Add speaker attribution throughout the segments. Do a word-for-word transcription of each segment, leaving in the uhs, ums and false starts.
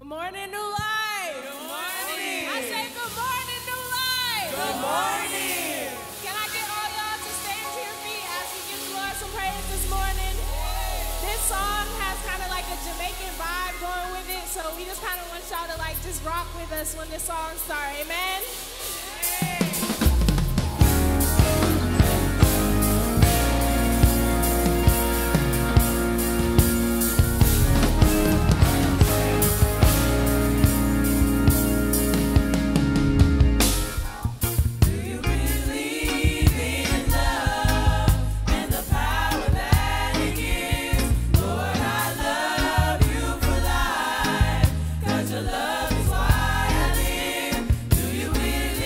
Speaker 1: morning, New Life.
Speaker 2: Good morning.
Speaker 1: I say good morning, New Life.
Speaker 2: Good morning.
Speaker 1: Can I get all y'all to stand to your feet as we give the Lord some praise this morning? This song has kind of like a Jamaican vibe going with it, so we just kind of want y'all to like just rock with us when this song starts. Amen?
Speaker 2: Love is why I live. Do you believe?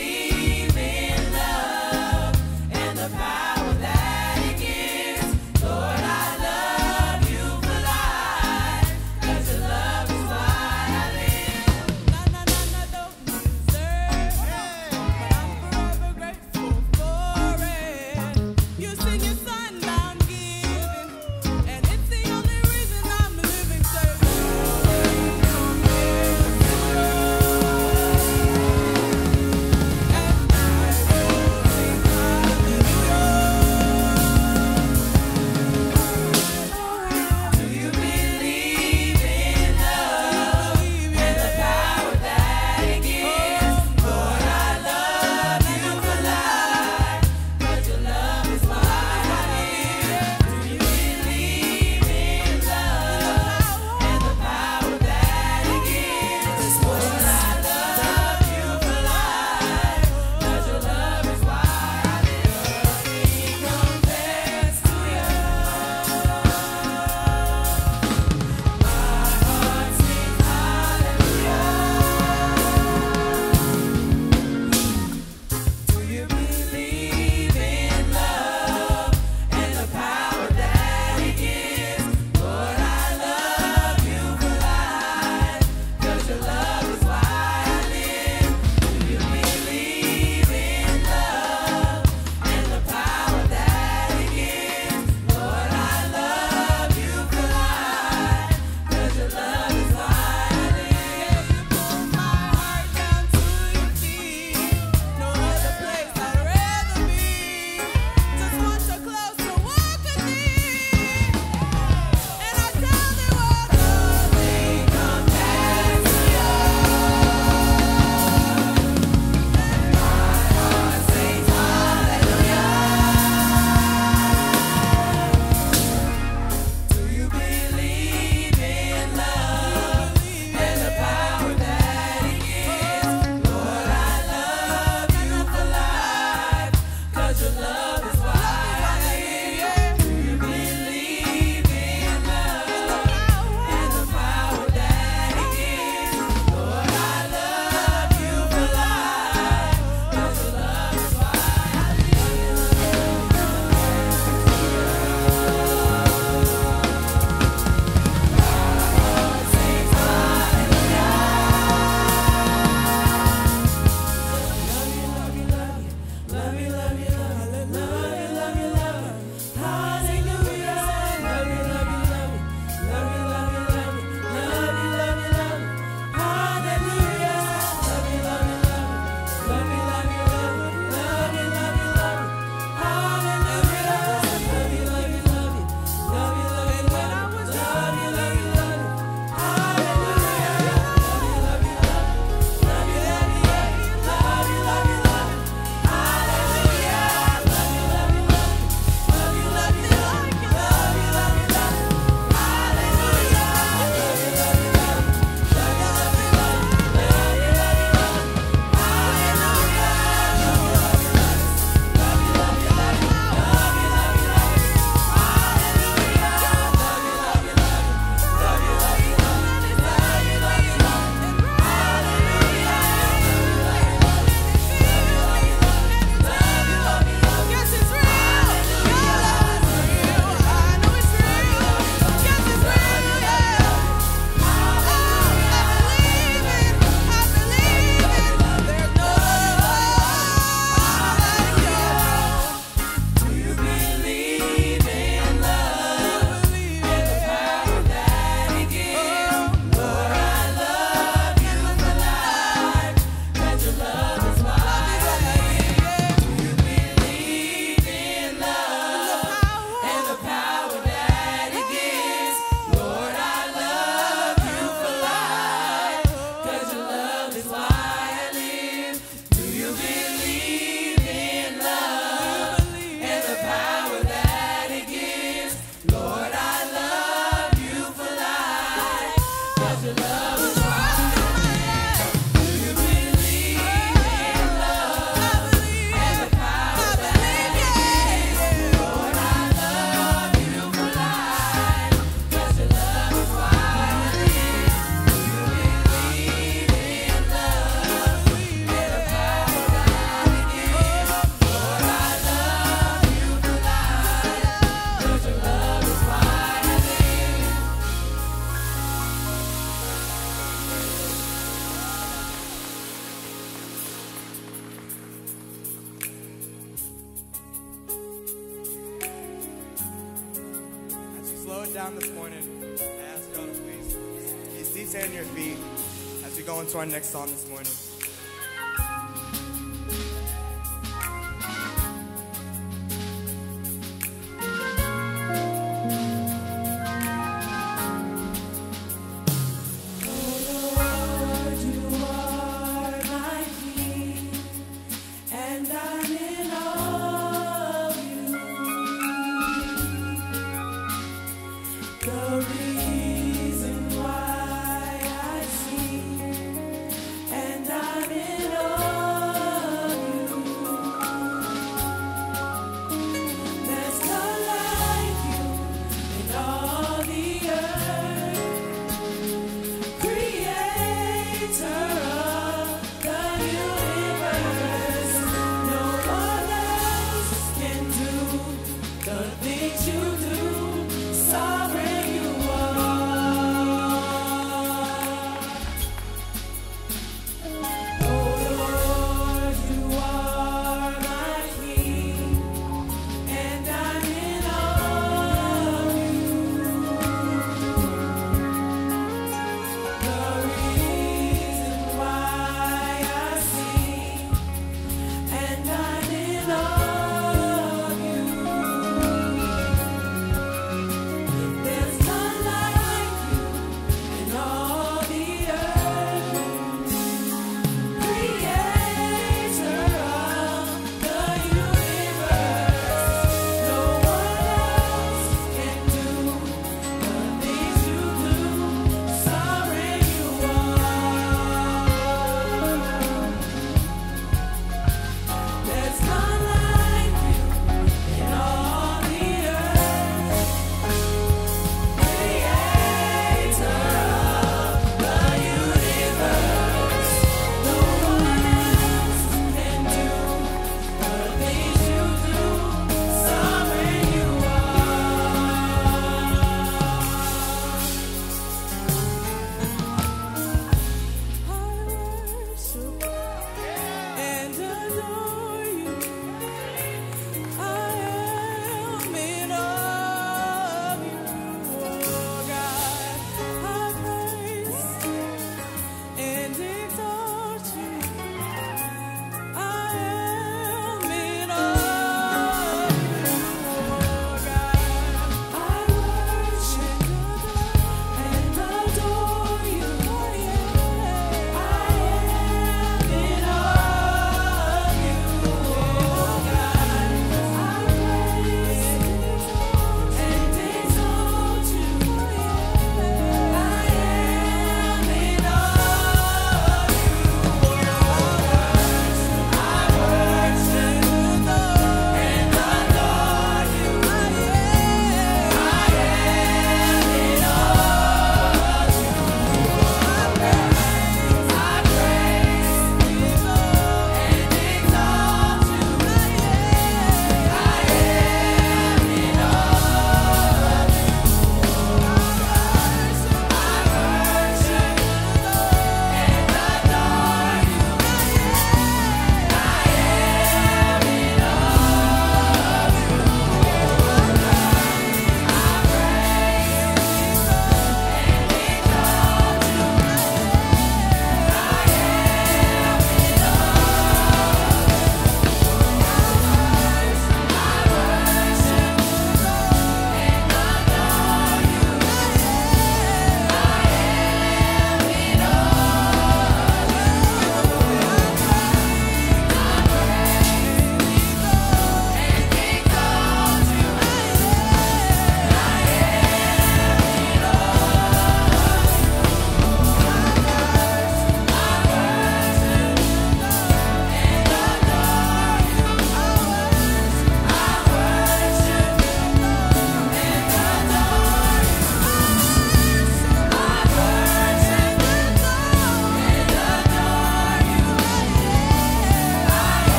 Speaker 3: slow it down this morning. I ask y'all to please be seated on your feet as we go into our next song this morning.
Speaker 2: And I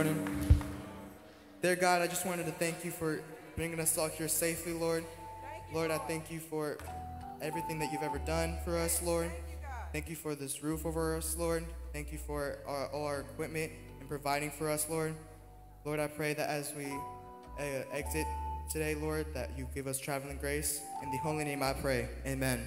Speaker 3: morning. Dear God, I just wanted to thank you for bringing us all here safely, Lord. Lord, I thank you for everything that you've ever done for us, Lord. Thank you for this roof over us, Lord. Thank you for our, all our equipment and providing for us, Lord. Lord, I pray that as we uh, exit today, Lord, that you give us traveling grace. In the holy name I pray, amen.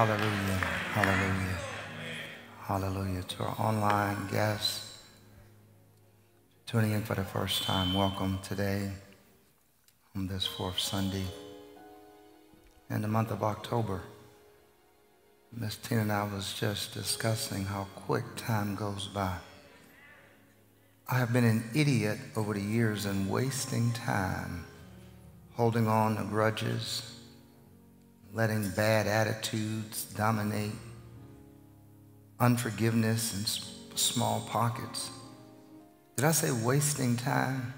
Speaker 4: Hallelujah. Hallelujah. Hallelujah. To our online guests tuning in for the first time, welcome today on this fourth Sunday in the month of October. Miss Tina and I was just discussing how quick time goes by. I have been an idiot over the years in wasting time, holding on to grudges, letting bad attitudes dominate, unforgiveness in small pockets. Did I say wasting time?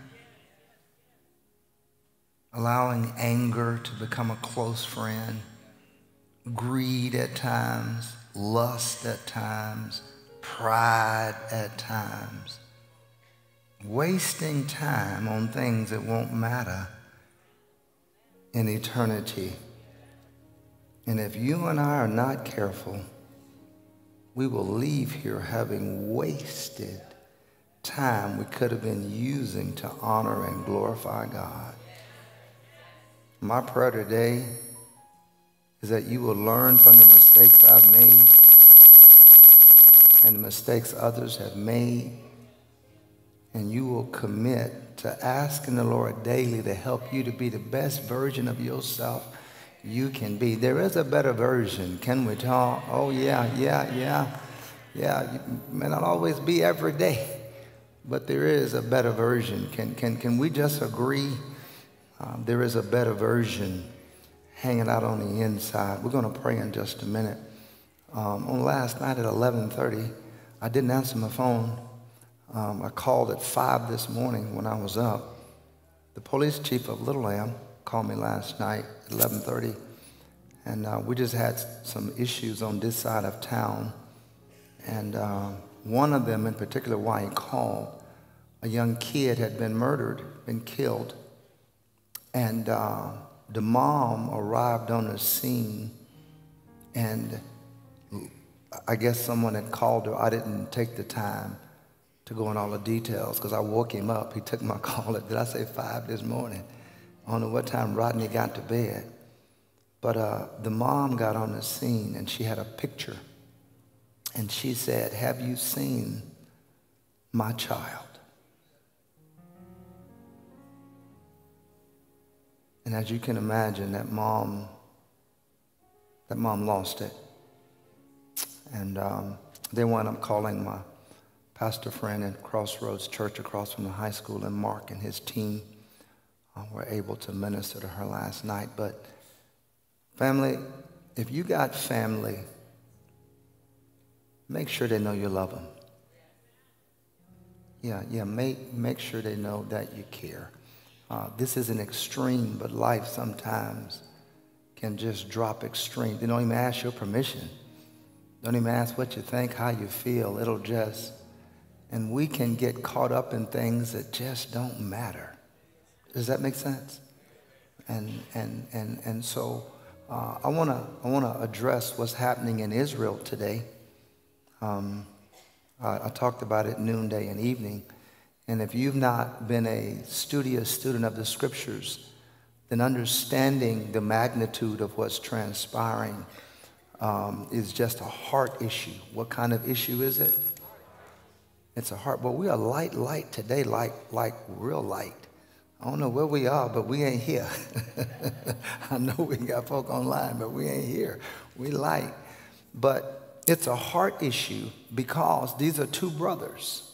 Speaker 4: Allowing anger to become a close friend, greed at times, lust at times, pride at times. Wasting time on things that won't matter in eternity. And if you and I are not careful, we will leave here having wasted time we could have been using to honor and glorify God. My prayer today is that you will learn from the mistakes I've made and the mistakes others have made, and you will commit to asking the Lord daily to help you to be the best version of yourself you can be. There is a better version. Can we talk? Oh, yeah, yeah, yeah. Yeah, you may not always be every day, but there is a better version. Can, can, can we just agree? Um, there is a better version hanging out on the inside. We're going to pray in just a minute. Um, on last night at eleven thirty, I didn't answer my phone. Um, I called at five this morning when I was up. The police chief of Little Lamb called me last night at eleven thirty, and uh, we just had some issues on this side of town. And uh, one of them in particular, why he called, a young kid had been murdered, been killed, and uh, the mom arrived on the scene, and I guess someone had called her. I didn't take the time to go in all the details because I woke him up. He took my call at, did I say five this morning? I don't know what time Rodney got to bed. But uh, the mom got on the scene and she had a picture. And she said, have you seen my child? And as you can imagine, that mom, that mom lost it. And um, they wound up calling my pastor friend at Crossroads Church across from the high school, and Mark and his team uh, were able to minister to her last night. But family, if you got family, make sure they know you love them. Yeah, yeah, make, make sure they know that you care. Uh, this is an extreme, but life sometimes can just drop extreme. They don't even ask your permission. Don't even ask what you think, how you feel. It'll just, and we can get caught up in things that just don't matter. Does that make sense? And and and and so uh, I wanna I wanna address what's happening in Israel today. Um, I, I talked about it noonday and evening, and if you've not been a studious student of the scriptures, then understanding the magnitude of what's transpiring um, is just a heart issue. What kind of issue is it? It's a heart. But we are light, light today, like like real light. I don't know where we are, but we ain't here. I know we got folk online, but we ain't here. We light. But it's a heart issue because these are two brothers.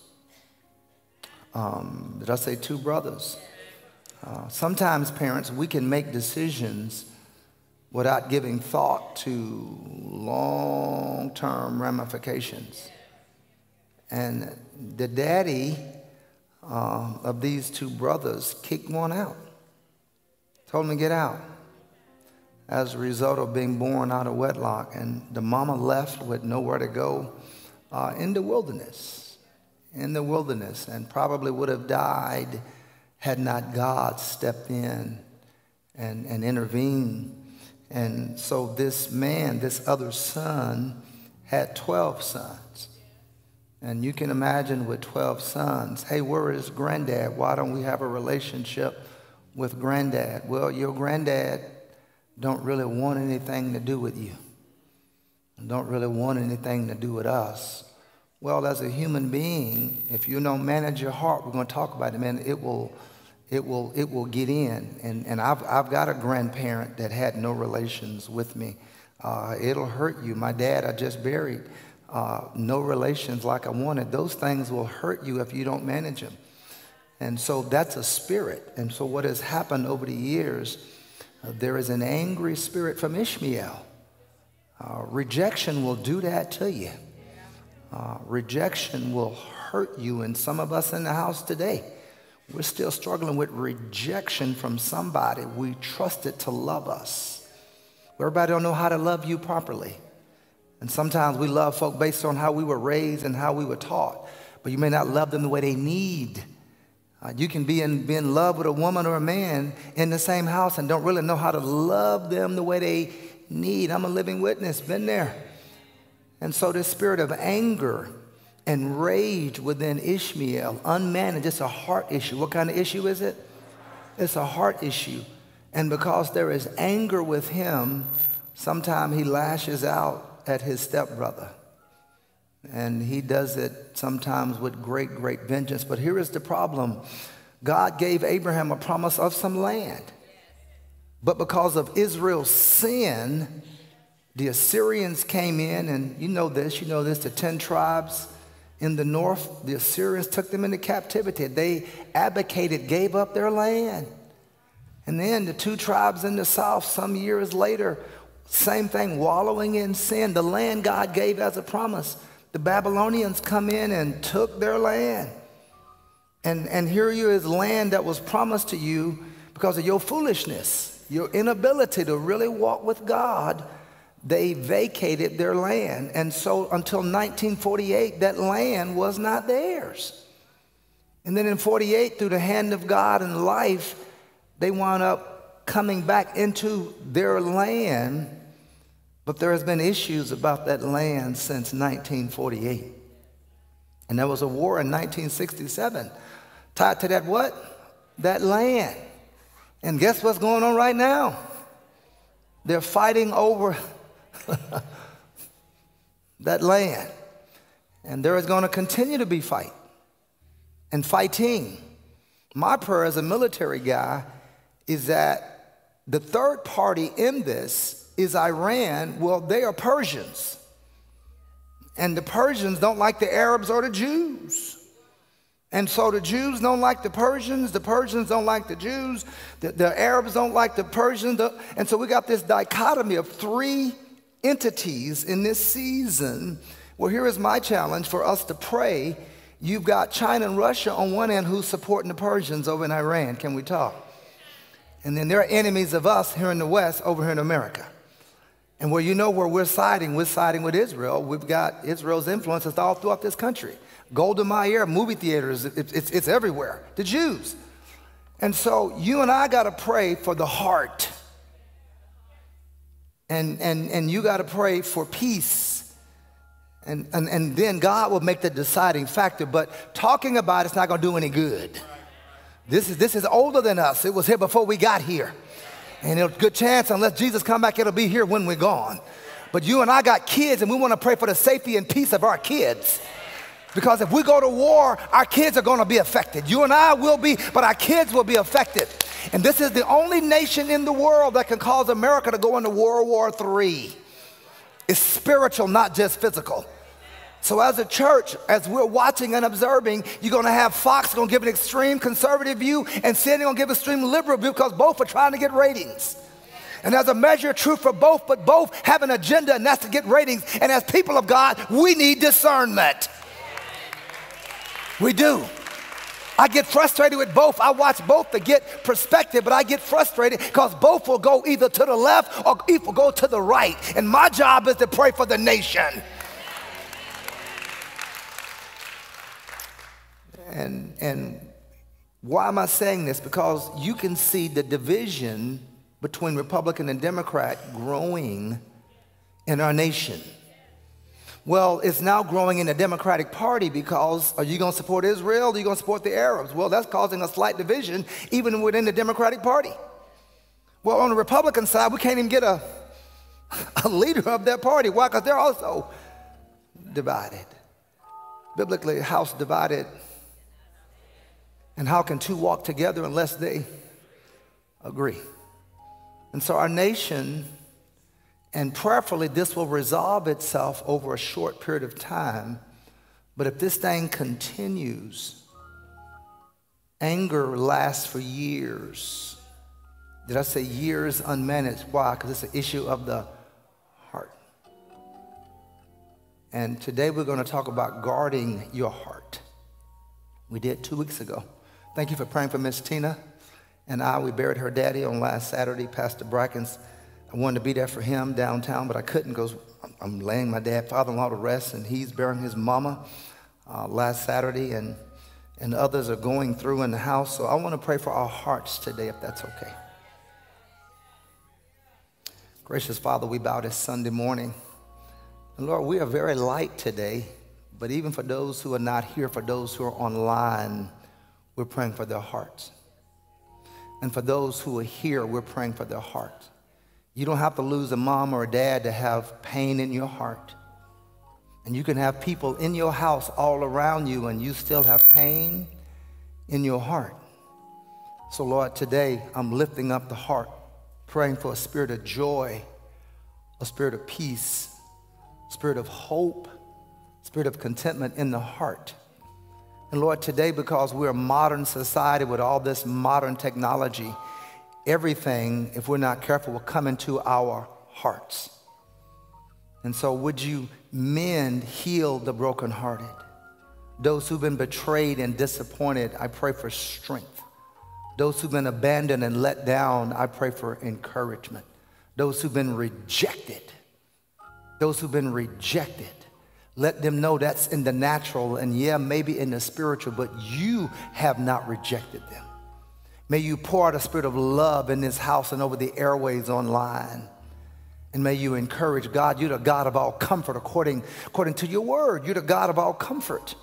Speaker 4: Um, did I say two brothers? Uh, sometimes, parents, we can make decisions without giving thought to long-term ramifications. And the daddy uh, of these two brothers kicked one out, told him to get out as a result of being born out of wedlock. And the mama left with nowhere to go uh, in the wilderness, in the wilderness, and probably would have died had not God stepped in and, and intervened. And so this man, this other son, had twelve sons. And you can imagine with twelve sons, hey, where is granddad? Why don't we have a relationship with granddad? Well, your granddad don't really want anything to do with you. don't really want anything to do with us. Well, as a human being, if you don't manage your heart, we're going to talk about it, man, it will, it will, it will get in. And, and I've, I've got a grandparent that had no relations with me. Uh, it'll hurt you. My dad, I just buried. Uh, no relations like I wanted. Those things will hurt you if you don't manage them. And so that's a spirit. And so what has happened over the years, uh, there is an angry spirit from Ishmael. Uh, rejection will do that to you. Uh, rejection will hurt you. And some of us in the house today, we're still struggling with rejection from somebody we trusted to love us. Everybody don't know how to love you properly. And sometimes we love folk based on how we were raised and how we were taught. But you may not love them the way they need. Uh, you can be in, be in love with a woman or a man in the same house and don't really know how to love them the way they need. I'm a living witness, been there. And so this spirit of anger and rage within Ishmael, unmanaged, it's a heart issue. What kind of issue is it? It's a heart issue. And because there is anger with him, sometimes he lashes out at his stepbrother. And he does it sometimes with great, great vengeance. But here is the problem. God gave Abraham a promise of some land. But because of Israel's sin, the Assyrians came in, and you know this, you know this, the ten tribes in the north, the Assyrians took them into captivity. They abdicated, gave up their land. And then the two tribes in the south, some years later, same thing, wallowing in sin. The land God gave as a promise. The Babylonians come in and took their land. And, and here you is land that was promised to you because of your foolishness, your inability to really walk with God. They vacated their land. And so until nineteen forty-eight, that land was not theirs. And then in forty-eight, through the hand of God and life, they wound up coming back into their land, but there has been issues about that land since nineteen forty-eight. And there was a war in nineteen sixty-seven tied to that what? That land. And guess what's going on right now? They're fighting over that land. And there is going to continue to be fight and fighting. My prayer as a military guy is that the third party in this is Iran. Well, they are Persians. And the Persians don't like the Arabs or the Jews. And so the Jews don't like the Persians. The Persians don't like the Jews. The, the Arabs don't like the Persians. The, and so we got this dichotomy of three entities in this season. Well, here is my challenge for us to pray. You've got China and Russia on one end who's supporting the Persians over in Iran. Can we talk? And then there are enemies of us here in the West over here in America. And where you know where we're siding, we're siding with Israel. We've got Israel's influences all throughout this country. Golda Meir, movie theaters, it's, it's, it's everywhere. The Jews. And so you and I got to pray for the heart. And, and, and you got to pray for peace. And, and, and then God will make the deciding factor. But talking about it's not going to do any good. This is, this is older than us. It was here before we got here. And it's a good chance, unless Jesus come back, it'll be here when we're gone. But you and I got kids, and we want to pray for the safety and peace of our kids. Because if we go to war, our kids are going to be affected. You and I will be, but our kids will be affected. And this is the only nation in the world that can cause America to go into World War Three. It's spiritual, not just physical. So as a church, as we're watching and observing, you're going to have Fox going to give an extreme conservative view and C N N going to give an extreme liberal view because both are trying to get ratings. And there's a measure of truth for both, but both have an agenda, and that's to get ratings. And as people of God, we need discernment. We do. I get frustrated with both. I watch both to get perspective, but I get frustrated because both will go either to the left or will go to the right. And my job is to pray for the nation. And, and why am I saying this? Because you can see the division between Republican and Democrat growing in our nation. Well, it's now growing in the Democratic Party because are you going to support Israel or are you going to support the Arabs? Well, that's causing a slight division even within the Democratic Party. Well, on the Republican side, we can't even get a, a leader of that party. Why? Because they're also divided. Biblically, a house divided. And how can two walk together unless they agree? And so our nation, and prayerfully this will resolve itself over a short period of time, but if this thing continues, anger lasts for years. Did I say years unmanaged? Why? Because it's an issue of the heart. And today we're going to talk about guarding your heart. We did two weeks ago. Thank you for praying for Miss Tina and I. We buried her daddy on last Saturday. Pastor Brackens, I wanted to be there for him downtown, but I couldn't because I'm laying my dad, father-in-law to rest, and he's burying his mama uh, last Saturday, and, and others are going through in the house. So I want to pray for our hearts today, if that's okay. Gracious Father, we bow this Sunday morning. And Lord, we are very light today, but even for those who are not here, for those who are online, we're praying for their hearts. And for those who are here, we're praying for their hearts. You don't have to lose a mom or a dad to have pain in your heart. And you can have people in your house all around you and you still have pain in your heart. So Lord, today I'm lifting up the heart, praying for a spirit of joy, a spirit of peace, spirit of hope, spirit of contentment in the heart. And Lord, today, because we're a modern society with all this modern technology, everything, if we're not careful, will come into our hearts. And so would you mend, heal the brokenhearted? Those who've been betrayed and disappointed, I pray for strength. Those who've been abandoned and let down, I pray for encouragement. Those who've been rejected, those who've been rejected, let them know that's in the natural and yeah, maybe in the spiritual, but you have not rejected them. May you pour out a spirit of love in this house and over the airways online. And may you encourage God. You're the God of all comfort according, according to your word. You're the God of all comfort.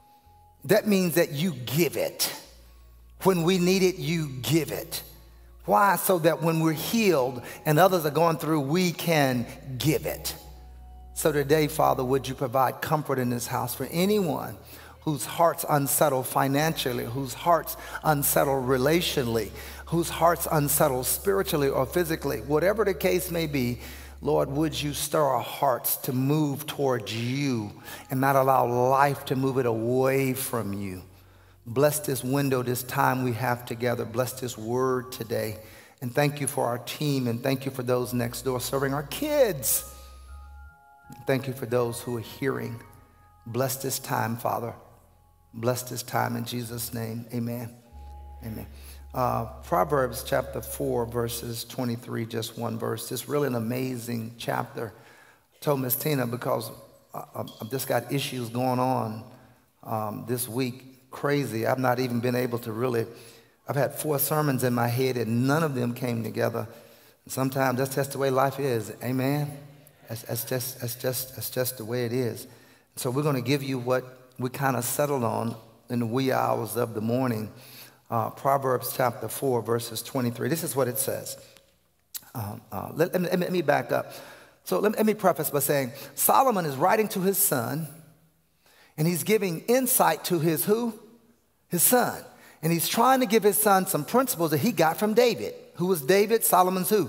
Speaker 4: That means that you give it. When we need it, you give it. Why? So that when we're healed and others are going through, we can give it. So today, Father, would you provide comfort in this house for anyone whose heart's unsettled financially, whose heart's unsettled relationally, whose heart's unsettled spiritually or physically, whatever the case may be. Lord, would you stir our hearts to move towards you and not allow life to move it away from you. Bless this window, this time we have together. Bless this word today. And thank you for our team, and thank you for those next door serving our kids. Thank you for those who are hearing. Bless this time, Father. Bless this time in Jesus' name. Amen. Amen. Uh, Proverbs chapter four, verses twenty-three, just one verse. It's really an amazing chapter. I told Miss Tina because I, I've just got issues going on um, this week. Crazy. I've not even been able to really, I've had four sermons in my head and none of them came together. Sometimes that's just the way life is. Amen. That's, that's, just, that's, just, that's just the way it is. So we're going to give you what we kind of settled on in the wee hours of the morning. Uh, Proverbs chapter four, verses twenty-three. This is what it says. Um, uh, let, let, me, let me back up. So let, let me preface by saying Solomon is writing to his son, and he's giving insight to his who? His son. And he's trying to give his son some principles that he got from David. Who was David? Solomon's who?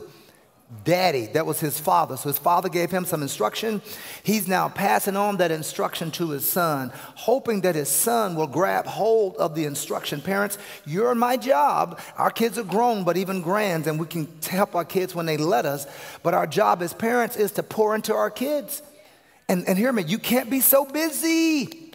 Speaker 4: Daddy. That was his father. So his father gave him some instruction. He's now passing on that instruction to his son, hoping that his son will grab hold of the instruction. Parents, you're my job. Our kids are grown, but even grands, and we can help our kids when they let us. But our job as parents is to pour into our kids. And, and hear me, you can't be so busy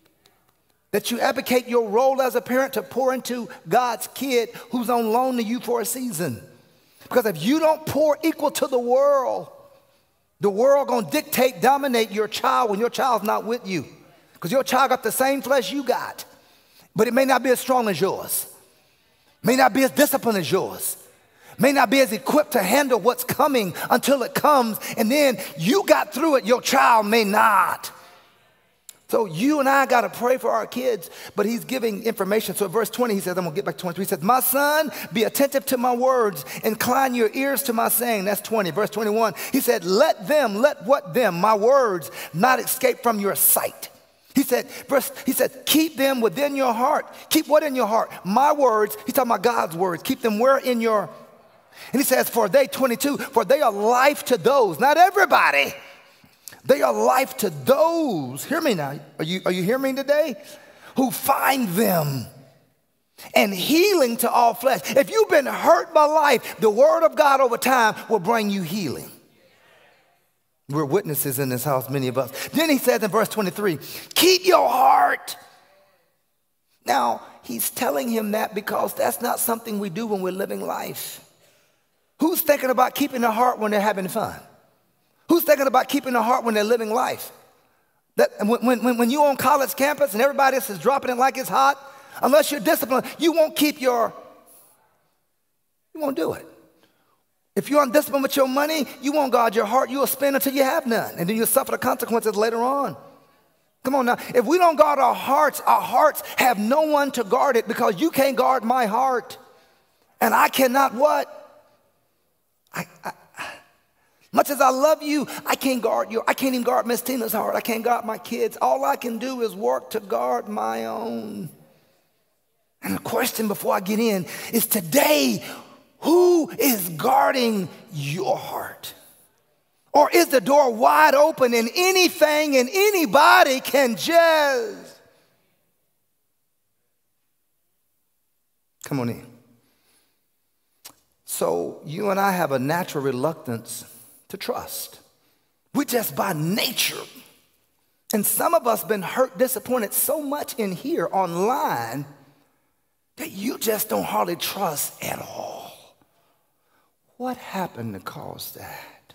Speaker 4: that you abdicate your role as a parent to pour into God's kid who's on loan to you for a season. Because if you don't pour equal to the world, the world gonna dictate, dominate your child when your child's not with you. Because your child got the same flesh you got, but it may not be as strong as yours. May not be as disciplined as yours. May not be as equipped to handle what's coming until it comes, and then you got through it, your child may not. So you and I got to pray for our kids, but he's giving information. So in verse twenty, he says, I'm going to get back to twenty-three. He says, my son, be attentive to my words. Incline your ears to my saying. That's twenty. Verse twenty-one, he said, let them, let what them, my words, not escape from your sight. He said, verse, he said, keep them within your heart. Keep what in your heart? My words. He's talking about God's words. Keep them where in your, and he says, for they, twenty-two, for they are life to those, not everybody. They are life to those, hear me now, are you, are you hearing me today? Who find them, and healing to all flesh. If you've been hurt by life, the word of God over time will bring you healing. We're witnesses in this house, many of us. Then he says in verse twenty-three, keep your heart. Now, he's telling him that because that's not something we do when we're living life. Who's thinking about keeping their heart when they're having fun? Who's thinking about keeping their heart when they're living life? That when, when, when you're on college campus and everybody else is dropping it like it's hot, unless you're disciplined, you won't keep your, you won't do it. If you're undisciplined with your money, you won't guard your heart. You'll spend until you have none, and then you'll suffer the consequences later on. Come on now. If we don't guard our hearts, our hearts have no one to guard it, because you can't guard my heart. And I cannot what? I, I Much as I love you, I can't guard your, I can't even guard Miss Tina's heart. I can't guard my kids. All I can do is work to guard my own. And the question before I get in is today, who is guarding your heart? Or is the door wide open and anything and anybody can just come on in? So you and I have a natural reluctance to trust. We just by nature. And some of us been hurt, disappointed so much in here online that you just don't hardly trust at all. What happened to cause that?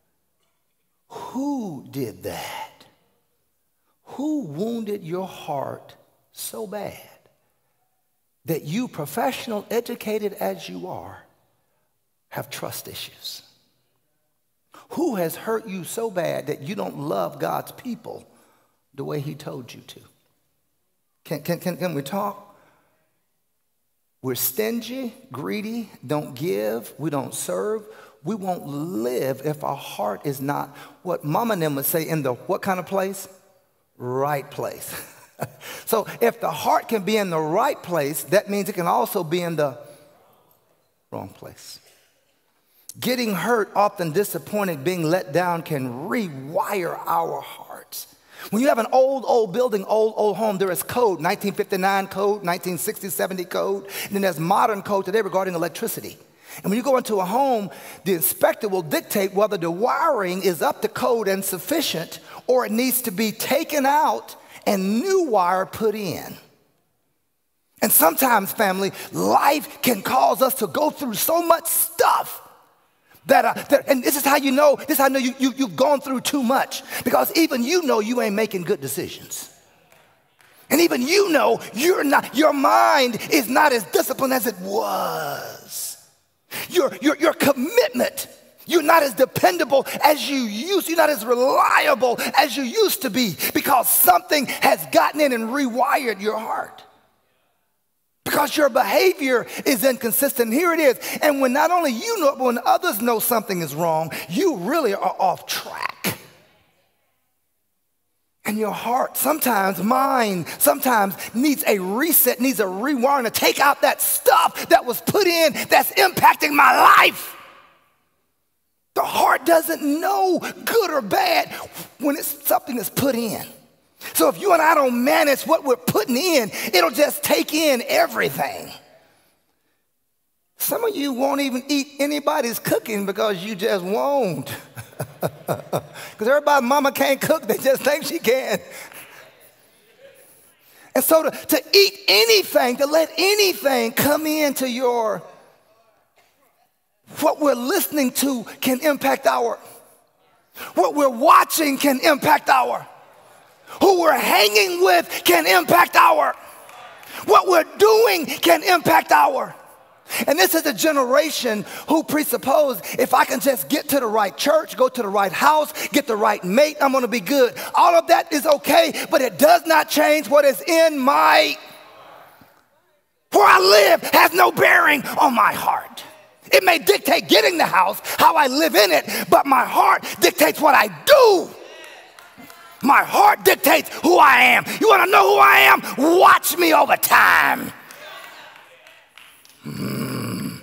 Speaker 4: Who did that? Who wounded your heart so bad that you, professional, educated as you are, have trust issues? Who has hurt you so bad that you don't love God's people the way he told you to? Can, can, can, can we talk? We're stingy, greedy, don't give, we don't serve. We won't live if our heart is not what Mama and them would say in the what kind of place? Right place. So if the heart can be in the right place, that means it can also be in the wrong place. Getting hurt, often disappointed, being let down can rewire our hearts. When you have an old, old building, old, old home, there is code, nineteen fifty-nine code, nineteen sixty, seventy code, and then there's modern code today regarding electricity. And when you go into a home, the inspector will dictate whether the wiring is up to code and sufficient, or it needs to be taken out and new wire put in. And sometimes, family, life can cause us to go through so much stuff That, uh, that, and this is how you know, this is how I know you, you, you've gone through too much. Because even you know you ain't making good decisions. And even you know you're not, your mind is not as disciplined as it was. Your, your, your commitment, you're not as dependable as you used, you're not as reliable as you used to be. Because something has gotten in and rewired your heart. Because your behavior is inconsistent. Here it is. And when not only you know it, but when others know something is wrong, you really are off track. And your heart, sometimes mine, sometimes needs a reset, needs a rewiring to take out that stuff that was put in that's impacting my life. The heart doesn't know good or bad when it's something that's put in. So if you and I don't manage what we're putting in, it'll just take in everything. Some of you won't even eat anybody's cooking because you just won't. Because everybody's mama can't cook, they just think she can. And so to, to eat anything, to let anything come into your, what we're listening to can impact our, what we're watching can impact our, who we're hanging with can impact our, what we're doing can impact our. And this is a generation who presuppose if I can just get to the right church, go to the right house, get the right mate, I'm going to be good. All of that is okay, but it does not change what is in my, where I live has no bearing on my heart. It may dictate getting the house, how I live in it, but my heart dictates what I do. My heart dictates who I am. You want to know who I am? Watch me over time. Hmm.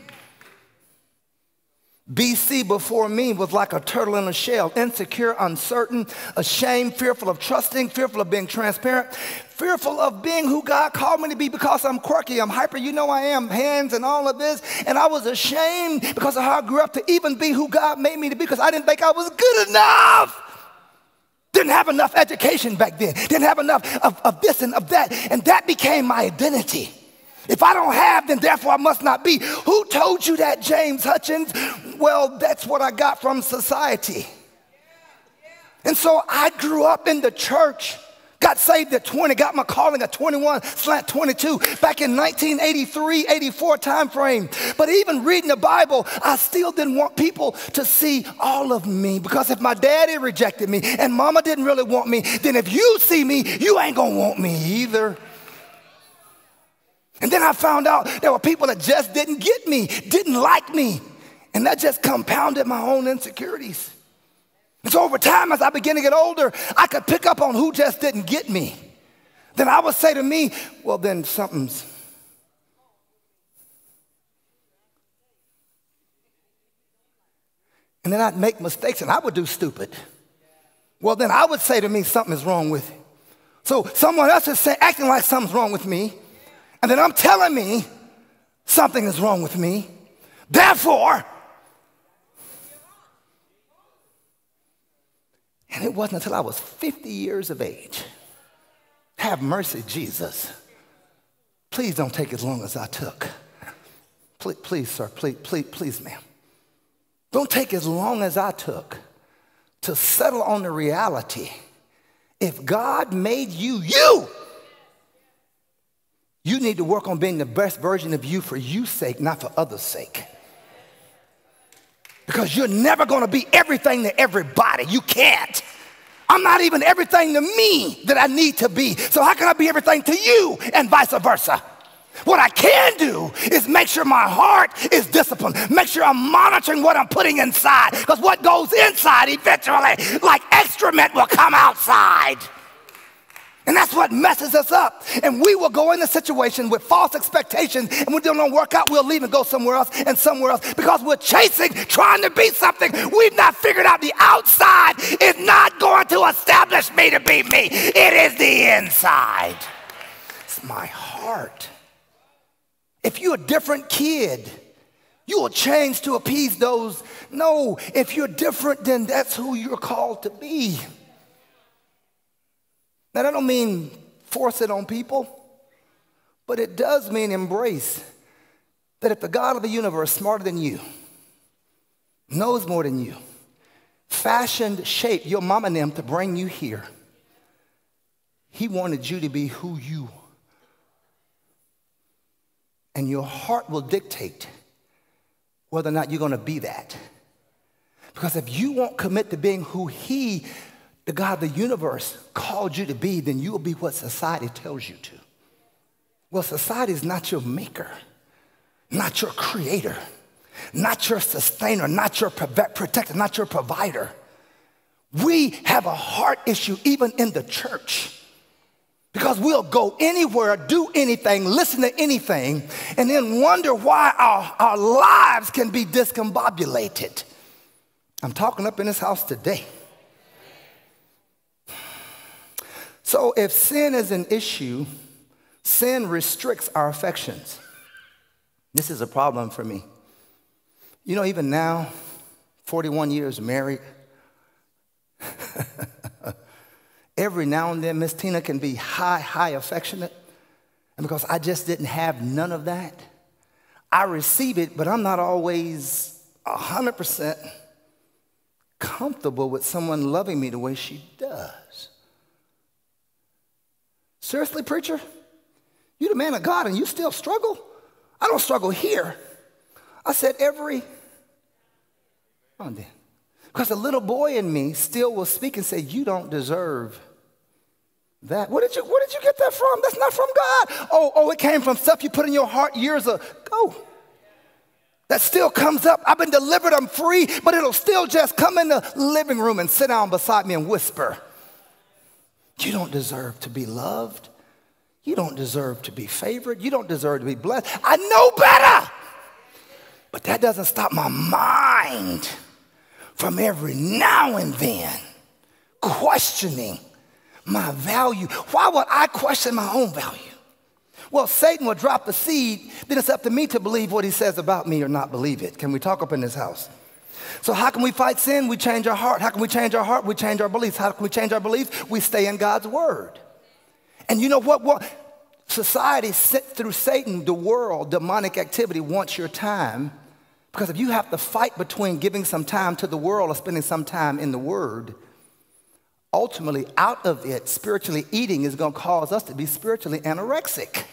Speaker 4: B C before me was like a turtle in a shell, insecure, uncertain, ashamed, fearful of trusting, fearful of being transparent, fearful of being who God called me to be because I'm quirky, I'm hyper, you know I am, hands and all of this. And I was ashamed because of how I grew up to even be who God made me to be because I didn't think I was good enough. Didn't have enough education back then. Didn't have enough of, of this and of that. And that became my identity. If I don't have, then therefore I must not be. Who told you that, James Hutchins? Well, that's what I got from society. And so I grew up in the church. Got saved at twenty, got my calling at twenty-one, slant twenty-two, back in nineteen eighty-three, eighty-four time frame. But even reading the Bible, I still didn't want people to see all of me, because if my daddy rejected me and mama didn't really want me, then if you see me, you ain't gonna want me either. And then I found out there were people that just didn't get me, didn't like me, and that just compounded my own insecurities. And so over time, as I began to get older, I could pick up on who just didn't get me. Then I would say to me, well, then something's. And then I'd make mistakes and I would do stupid. Well, then I would say to me, something is wrong with you. So someone else is saying, acting like something's wrong with me. And then I'm telling me something is wrong with me. Therefore, and it wasn't until I was fifty years of age. Have mercy, Jesus. Please don't take as long as I took. Please, please sir, please, please, please, ma'am. Don't take as long as I took to settle on the reality. If God made you, you, you need to work on being the best version of you for you's sake, not for others' sake. Because you're never going to be everything to everybody. You can't. I'm not even everything to me that I need to be. So how can I be everything to you and vice versa? What I can do is make sure my heart is disciplined. Make sure I'm monitoring what I'm putting inside. Because what goes inside eventually, like excrement, will come outside. And that's what messes us up. And we will go in a situation with false expectations, and when it don't work out, we'll leave and go somewhere else and somewhere else because we're chasing, trying to be something we've not figured out. The outside is not going to establish me to be me. It is the inside. It's my heart. If you're a different kid, you will change to appease those. No, if you're different, then that's who you're called to be. Now, that don't mean force it on people, but it does mean embrace that if the God of the universe, smarter than you, knows more than you, fashioned, shaped your mama and them to bring you here, he wanted you to be who you are. And your heart will dictate whether or not you're going to be that. Because if you won't commit to being who he, the God of the universe, called you to be, then you will be what society tells you to. Well, society is not your maker, not your creator, not your sustainer, not your protector, not your provider. We have a heart issue even in the church because we'll go anywhere, do anything, listen to anything, and then wonder why our, our lives can be discombobulated. I'm talking up in this house today. So if sin is an issue, sin restricts our affections. This is a problem for me. You know, even now, forty-one years married, every now and then, Miss Tina can be high, high affectionate. And because I just didn't have none of that, I receive it, but I'm not always one hundred percent comfortable with someone loving me the way she does. Seriously, preacher? You the man of God and you still struggle? I don't struggle here. I said, every, on then. Because the little boy in me still will speak and say, you don't deserve that. Where did you, where did you get that from? That's not from God. Oh, oh, it came from stuff you put in your heart years ago. That still comes up. I've been delivered, I'm free, but it'll still just come in the living room and sit down beside me and whisper, you don't deserve to be loved. You don't deserve to be favored. You don't deserve to be blessed. I know better. But that doesn't stop my mind from every now and then questioning my value. Why would I question my own value? Well, Satan will drop the seed, then it's up to me to believe what he says about me or not believe it. Can we talk up in this house? So how can we fight sin? We change our heart. How can we change our heart? We change our beliefs. How can we change our beliefs? We stay in God's word. And you know what? What society, through Satan, the world, demonic activity wants your time. Because if you have to fight between giving some time to the world or spending some time in the word, ultimately out of it, spiritually eating is going to cause us to be spiritually anorexic.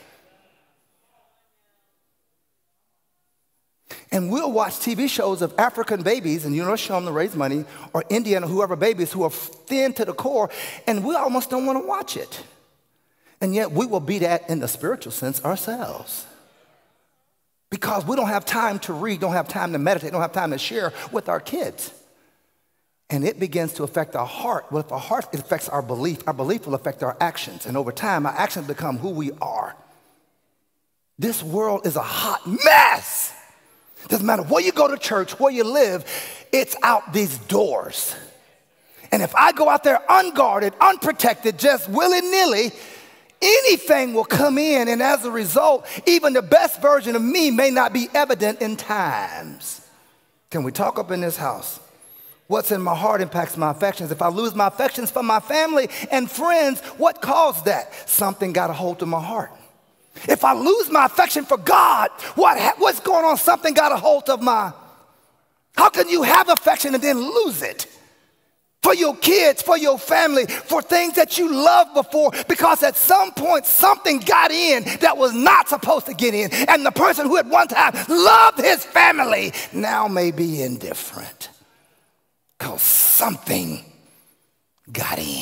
Speaker 4: And we'll watch T V shows of African babies, and you know, show them to raise money, or Indian or whoever babies who are thin to the core, and we almost don't want to watch it. And yet we will be that in the spiritual sense ourselves. Because we don't have time to read, don't have time to meditate, don't have time to share with our kids. And it begins to affect our heart. Well, if our heart, it affects our belief. Our belief will affect our actions. And over time, our actions become who we are. This world is a hot mess. Doesn't matter where you go to church, where you live, it's out these doors. And if I go out there unguarded, unprotected, just willy-nilly, anything will come in. And as a result, even the best version of me may not be evident in times. Can we talk up in this house? What's in my heart impacts my affections. If I lose my affections for my family and friends, what caused that? Something got a hold of my heart. If I lose my affection for God, what, what's going on? Something got a hold of my... How can you have affection and then lose it? For your kids, for your family, for things that you loved before, because at some point something got in that was not supposed to get in. And the person who at one time loved his family now may be indifferent. Because something got in.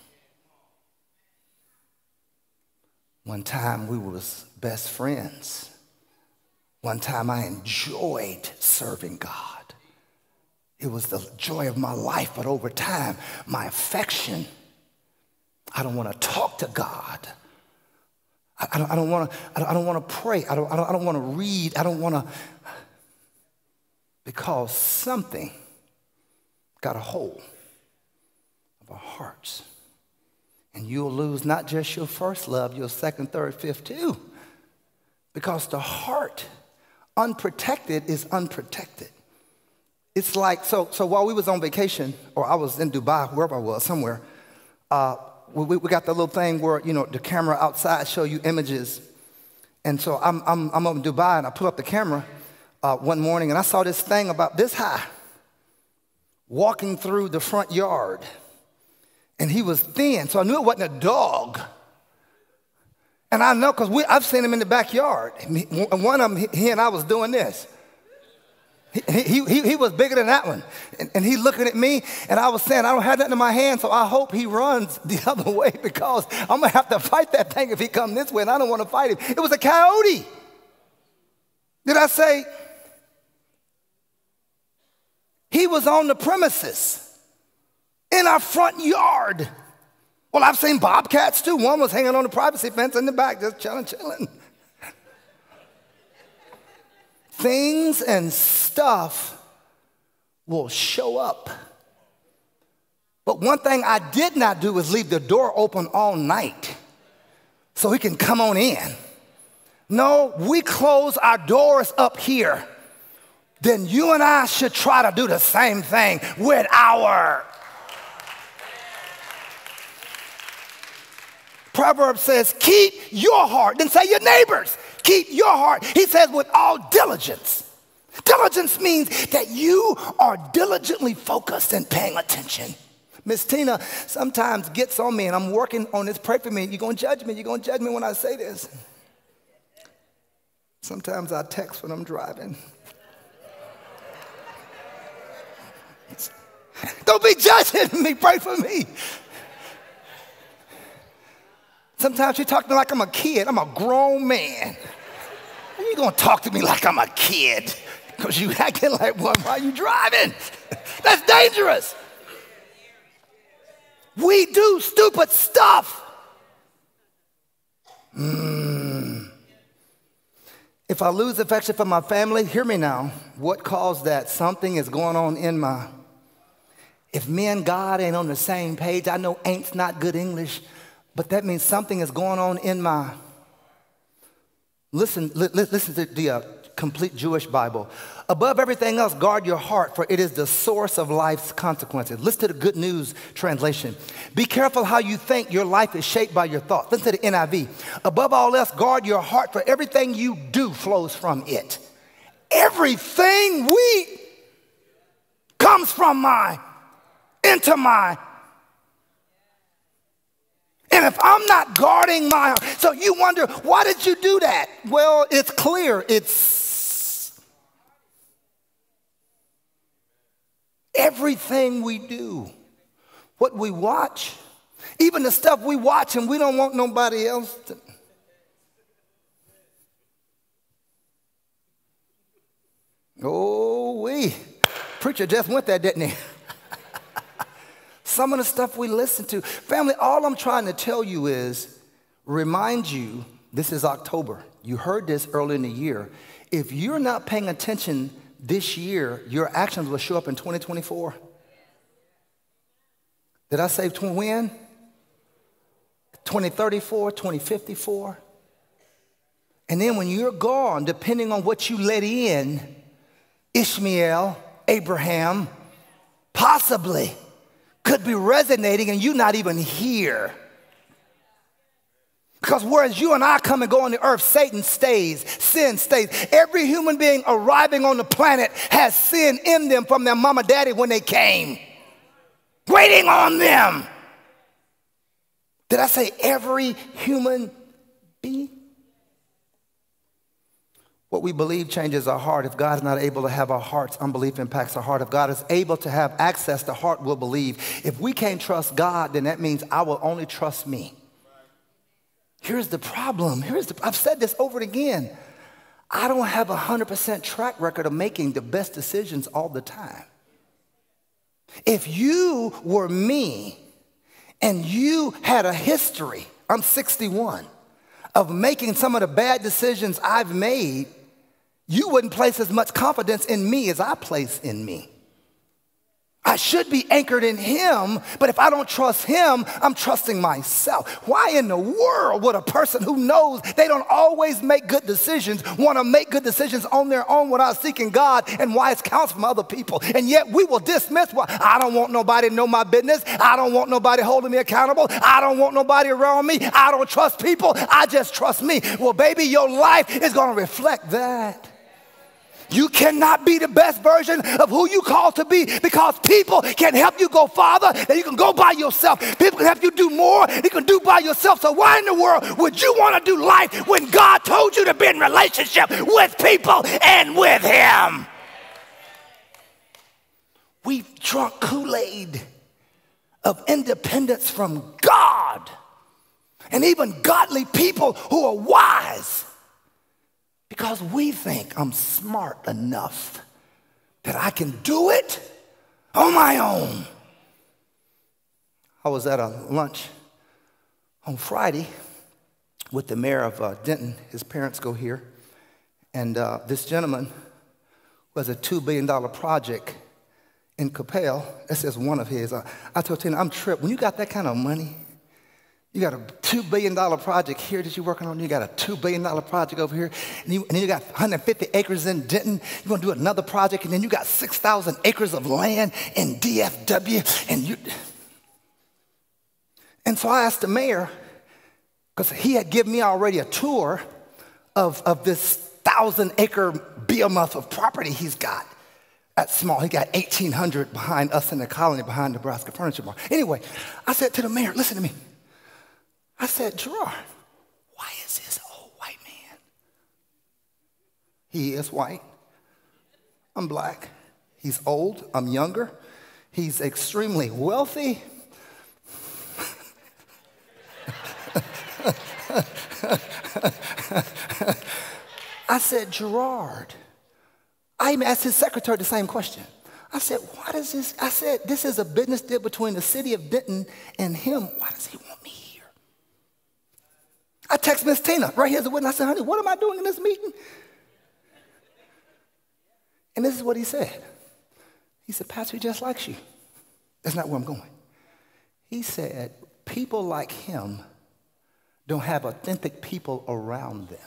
Speaker 4: One time we were best friends. One time I enjoyed serving God. It was the joy of my life, but over time, my affection, I don't want to talk to God. I, I don't, I don't want to, I don't, I don't want to pray. I don't, I don't, I don't want to read. I don't want to, because something got a hold of our hearts. And you'll lose not just your first love, your second, third, fifth too. Because the heart, unprotected, is unprotected. It's like, so, so while we was on vacation, or I was in Dubai, wherever I was, somewhere, uh, we, we got the little thing where, you know, the camera outside show you images. And so I'm, I'm, I'm up in Dubai, and I put up the camera uh, one morning, and I saw this thing about this high, walking through the front yard. And he was thin, so I knew it wasn't a dog. And I know because I've seen him in the backyard. And one of them, he and I was doing this. He, he, he, he was bigger than that one. And, and he looking at me, and I was saying, I don't have nothing in my hand, so I hope he runs the other way because I'm going to have to fight that thing if he comes this way, and I don't want to fight him. It was a coyote. Did I say? He was on the premises. In our front yard. Well, I've seen bobcats too. One was hanging on the privacy fence in the back, just chilling, chilling. Things and stuff will show up. But one thing I did not do is leave the door open all night so he can come on in. No, we close our doors up here. Then you and I should try to do the same thing with our... Proverbs says, keep your heart. Then say your neighbors, keep your heart. He says with all diligence. Diligence means that you are diligently focused and paying attention. Miss Tina sometimes gets on me, and I'm working on this. Pray for me. You're going to judge me. You're going to judge me when I say this. Sometimes I text when I'm driving. Don't be judging me. Pray for me. Sometimes you talk to me like I'm a kid. I'm a grown man. How you going to talk to me like I'm a kid? Because you acting like one while you driving. That's dangerous. We do stupid stuff. Mm. If I lose affection for my family, hear me now. What caused that? Something is going on in my... If me and God ain't on the same page, I know ain't's not good English, but that means something is going on in my... Listen, li listen to the uh, complete Jewish Bible. Above everything else, guard your heart, for it is the source of life's consequences. Listen to the Good News translation. Be careful how you think. Your life is shaped by your thoughts. Listen to the N I V. Above all else, guard your heart, for everything you do flows from it. Everything we comes from my, into my. And if I'm not guarding my heart, so you wonder, why did you do that? Well, it's clear. It's everything we do, what we watch, even the stuff we watch and we don't want nobody else to. Oh, we. Preacher just went there, didn't he? Some of the stuff we listen to. Family, all I'm trying to tell you is, remind you, this is October. You heard this early in the year. If you're not paying attention this year, your actions will show up in twenty twenty-four. Did I say when? twenty thirty-four, twenty fifty-four. And then when you're gone, depending on what you let in, Ishmael, Abraham, possibly could be resonating and you not even here. Because whereas you and I come and go on the earth, Satan stays, sin stays. Every human being arriving on the planet has sin in them from their mama daddy when they came, waiting on them. Did I say every human being? What we believe changes our heart. If God is not able to have our hearts, unbelief impacts our heart. If God is able to have access, the heart will believe. If we can't trust God, then that means I will only trust me. Here's the problem. Here's the, I've said this over and again. I don't have a one hundred percent track record of making the best decisions all the time. If you were me and you had a history, I'm sixty-one, of making some of the bad decisions I've made, you wouldn't place as much confidence in me as I place in me. I should be anchored in him, but if I don't trust him, I'm trusting myself. Why in the world would a person who knows they don't always make good decisions want to make good decisions on their own without seeking God and wise counsel from other people? And yet we will dismiss, well, I don't want nobody to know my business. I don't want nobody holding me accountable. I don't want nobody around me. I don't trust people. I just trust me. Well, baby, your life is going to reflect that. You cannot be the best version of who you called to be because people can help you go farther than you can go by yourself. People can help you do more than you can do by yourself. So why in the world would you want to do life when God told you to be in relationship with people and with him? We've drunk Kool-Aid of independence from God and even godly people who are wise. Because we think I'm smart enough that I can do it on my own. I was at a lunch on Friday with the mayor of uh, Denton. His parents go here. And uh, this gentleman was a two billion dollar project in Capel. That's just one of his. Uh, I told him, I'm tripped. When you got that kind of money, you got a two billion dollar project here that you're working on. You got a two billion dollar project over here. And, you, and then you got one hundred fifty acres in Denton. You're going to do another project. And then you got six thousand acres of land in D F W. And, you, and so I asked the mayor, because he had given me already a tour of, of this thousand acre behemoth of property he's got. That's small. He got eighteen hundred behind us in the colony, behind Nebraska Furniture Mart. Anyway, I said to the mayor, listen to me. I said, Gerard, why is this old white man? He is white. I'm black. He's old. I'm younger. He's extremely wealthy. I said, Gerard. I even asked his secretary the same question. I said, why does this? I said, this is a business deal between the city of Denton and him. Why does he want me here? I text Miss Tina, right here's the witness. I said, honey, what am I doing in this meeting? And this is what he said. He said, Pastor, he just likes you. That's not where I'm going. He said, people like him don't have authentic people around them.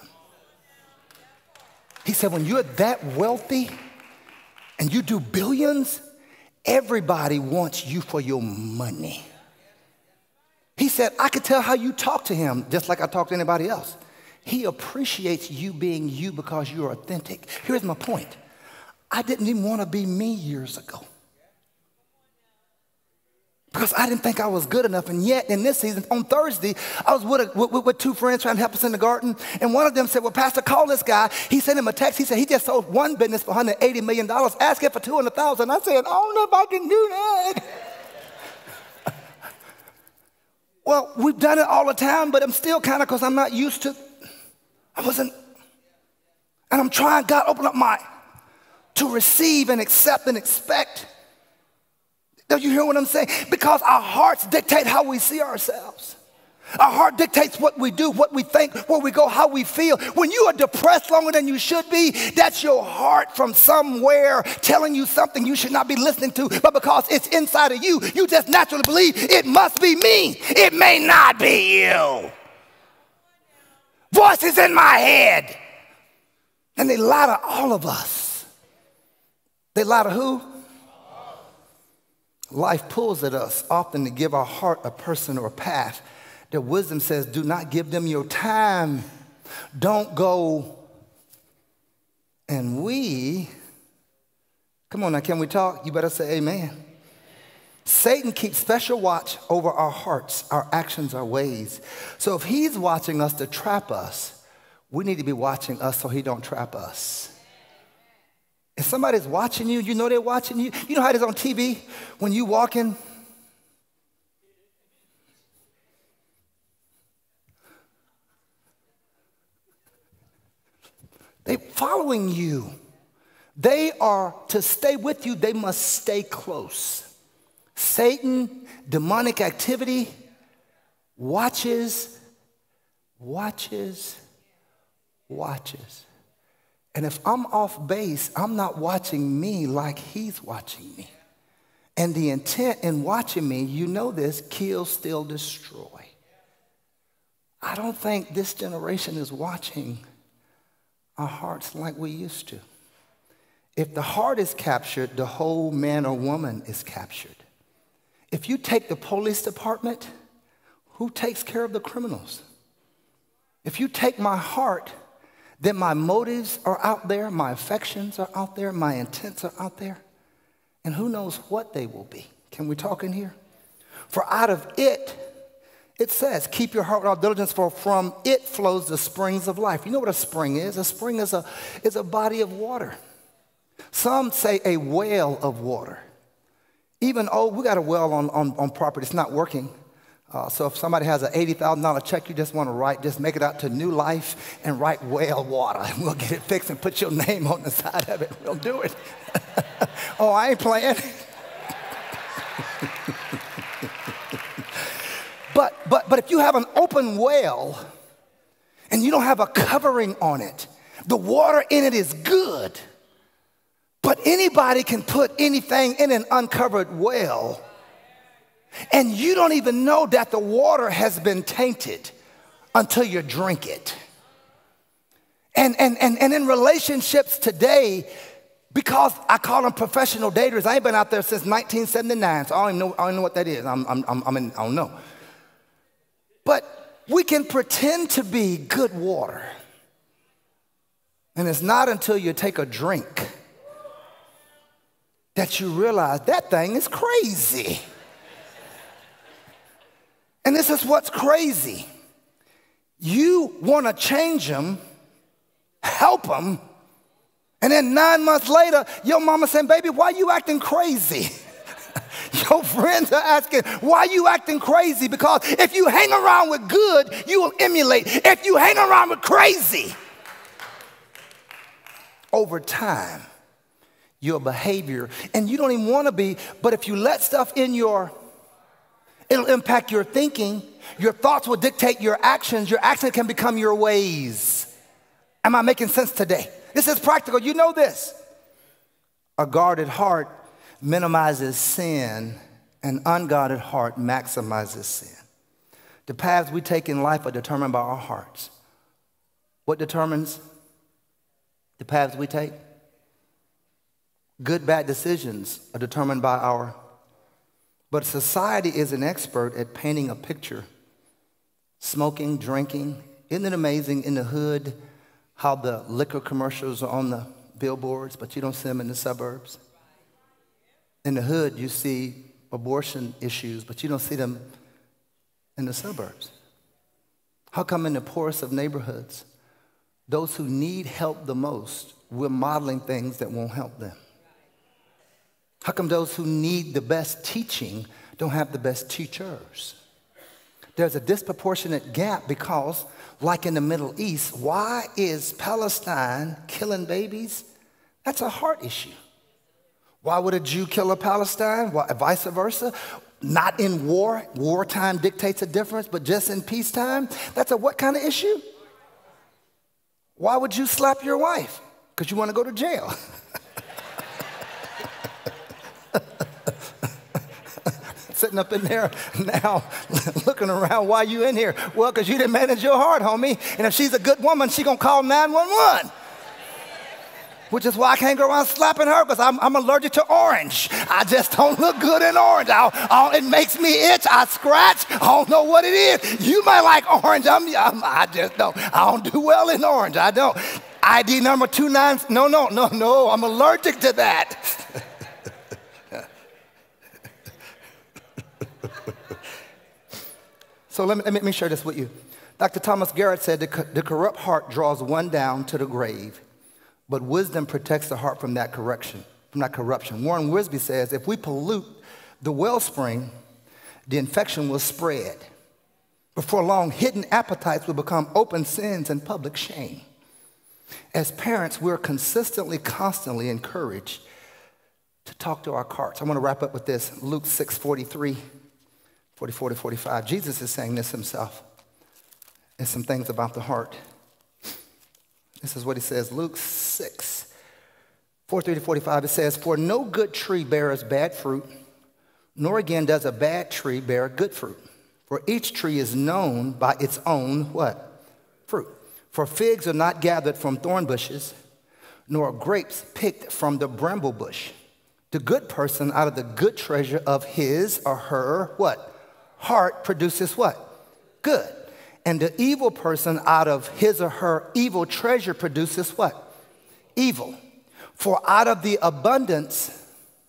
Speaker 4: He said, when you're that wealthy and you do billions, everybody wants you for your money. He said, I could tell how you talk to him just like I talk to anybody else. He appreciates you being you because you're authentic. Here's my point. I didn't even want to be me years ago because I didn't think I was good enough. And yet in this season, on Thursday, I was with, a, with, with two friends trying to help us in the garden. And one of them said, well, Pastor, call this guy. He sent him a text. He said, he just sold one business for one hundred eighty million dollars. Ask him for two hundred thousand dollars. I said, I don't know if I can do that. Well, we've done it all the time, but I'm still kind of, because I'm not used to, I wasn't, and I'm trying, God, open up my, to receive and accept and expect. Don't you hear what I'm saying? Because our hearts dictate how we see ourselves. Our heart dictates what we do, what we think, where we go, how we feel. When you are depressed longer than you should be, that's your heart from somewhere telling you something you should not be listening to. But because it's inside of you, you just naturally believe it must be me. It may not be you. Voices in my head. And they lie to all of us. They lie to who? Life pulls at us often to give our heart a person or a path. The wisdom says, do not give them your time. Don't go. And we, come on now, can we talk? You better say amen. Satan keeps special watch over our hearts, our actions, our ways. So if he's watching us to trap us, we need to be watching us so he don't trap us. If somebody's watching you, you know they're watching you. You know how it is on T V when you walk in? They're following you. They are, to stay with you, they must stay close. Satan, demonic activity, watches, watches, watches. And if I'm off base, I'm not watching me like he's watching me. And the intent in watching me, you know this, kill, steal, destroy. I don't think this generation is watching our hearts like we used to. If the heart is captured, the whole man or woman is captured. If you take the police department, who takes care of the criminals? If you take my heart, then my motives are out there, my affections are out there, my intents are out there, and who knows what they will be. Can we talk in here? For out of it, it says, keep your heart with all diligence, for from it flows the springs of life. You know what a spring is? A spring is a, is a body of water. Some say a well of water. Even, oh, we got a well on, on, on property. It's not working. Uh, so if somebody has an eighty thousand dollar check you just want to write, just make it out to New Life and write well water. And we'll get it fixed and put your name on the side of it. We'll do it. Oh, I ain't playing. But, but, but if you have an open well and you don't have a covering on it, the water in it is good. But anybody can put anything in an uncovered well, and you don't even know that the water has been tainted until you drink it. And, and, and, and in relationships today, because I call them professional daters, I ain't been out there since nineteen seventy-nine, so I don't even know, I don't know what that is. I'm, I'm, I'm in, I don't know. But we can pretend to be good water. And it's not until you take a drink that you realize that thing is crazy. And this is what's crazy. You want to change them, help them, and then nine months later, your mama saying, baby, why are you acting crazy? Your friends are asking, why are you acting crazy? Because if you hang around with good, you will emulate. If you hang around with crazy, over time, your behavior, and you don't even want to be, but if you let stuff in your, it'll impact your thinking. Your thoughts will dictate your actions. Your actions can become your ways. Am I making sense today? This is practical. You know this. A guarded heart minimizes sin. An unguarded heart maximizes sin. The paths we take in life are determined by our hearts. What determines the paths we take? Good, bad decisions are determined by our, but society is an expert at painting a picture. Smoking, drinking, isn't it amazing in the hood how the liquor commercials are on the billboards, but you don't see them in the suburbs? In the hood, you see abortion issues, but you don't see them in the suburbs. How come in the poorest of neighborhoods, those who need help the most, we're modeling things that won't help them? How come those who need the best teaching don't have the best teachers? There's a disproportionate gap because, like in the Middle East, why is Palestine killing babies? That's a heart issue. Why would a Jew kill a Palestine? Why, vice versa? Not in war. Wartime dictates a difference, but just in peacetime? That's a what kind of issue? Why would you slap your wife? Because you want to go to jail. Sitting up in there now looking around, why you in here? Well, because you didn't manage your heart, homie. And if she's a good woman, she's going to call nine one one. Which is why I can't go around slapping her, because I'm, I'm allergic to orange. I just don't look good in orange. I, I, it makes me itch. I scratch. I don't know what it is. You might like orange. I'm, I'm, I just don't. I don't do well in orange. I don't. I D number two nine. No, no, no, no. I'm allergic to that. So let me, let me share this with you. Doctor Thomas Garrett said the, the corrupt heart draws one down to the grave, but wisdom protects the heart from that correction, from that corruption. Warren Wiersbe says, if we pollute the wellspring, the infection will spread. Before long, hidden appetites will become open sins and public shame. As parents, we're consistently, constantly encouraged to talk to our hearts. I want to wrap up with this. Luke six forty-three, forty-four to forty-five. Jesus is saying this himself. There's some things about the heart. This is what he says, Luke six, forty-three to forty-five. It says, for no good tree bears bad fruit, nor again does a bad tree bear good fruit. For each tree is known by its own what? Fruit. For figs are not gathered from thorn bushes, nor grapes picked from the bramble bush. The good person out of the good treasure of his or her what? Heart produces what? Good. And the evil person out of his or her evil treasure produces what? Evil. For out of the abundance,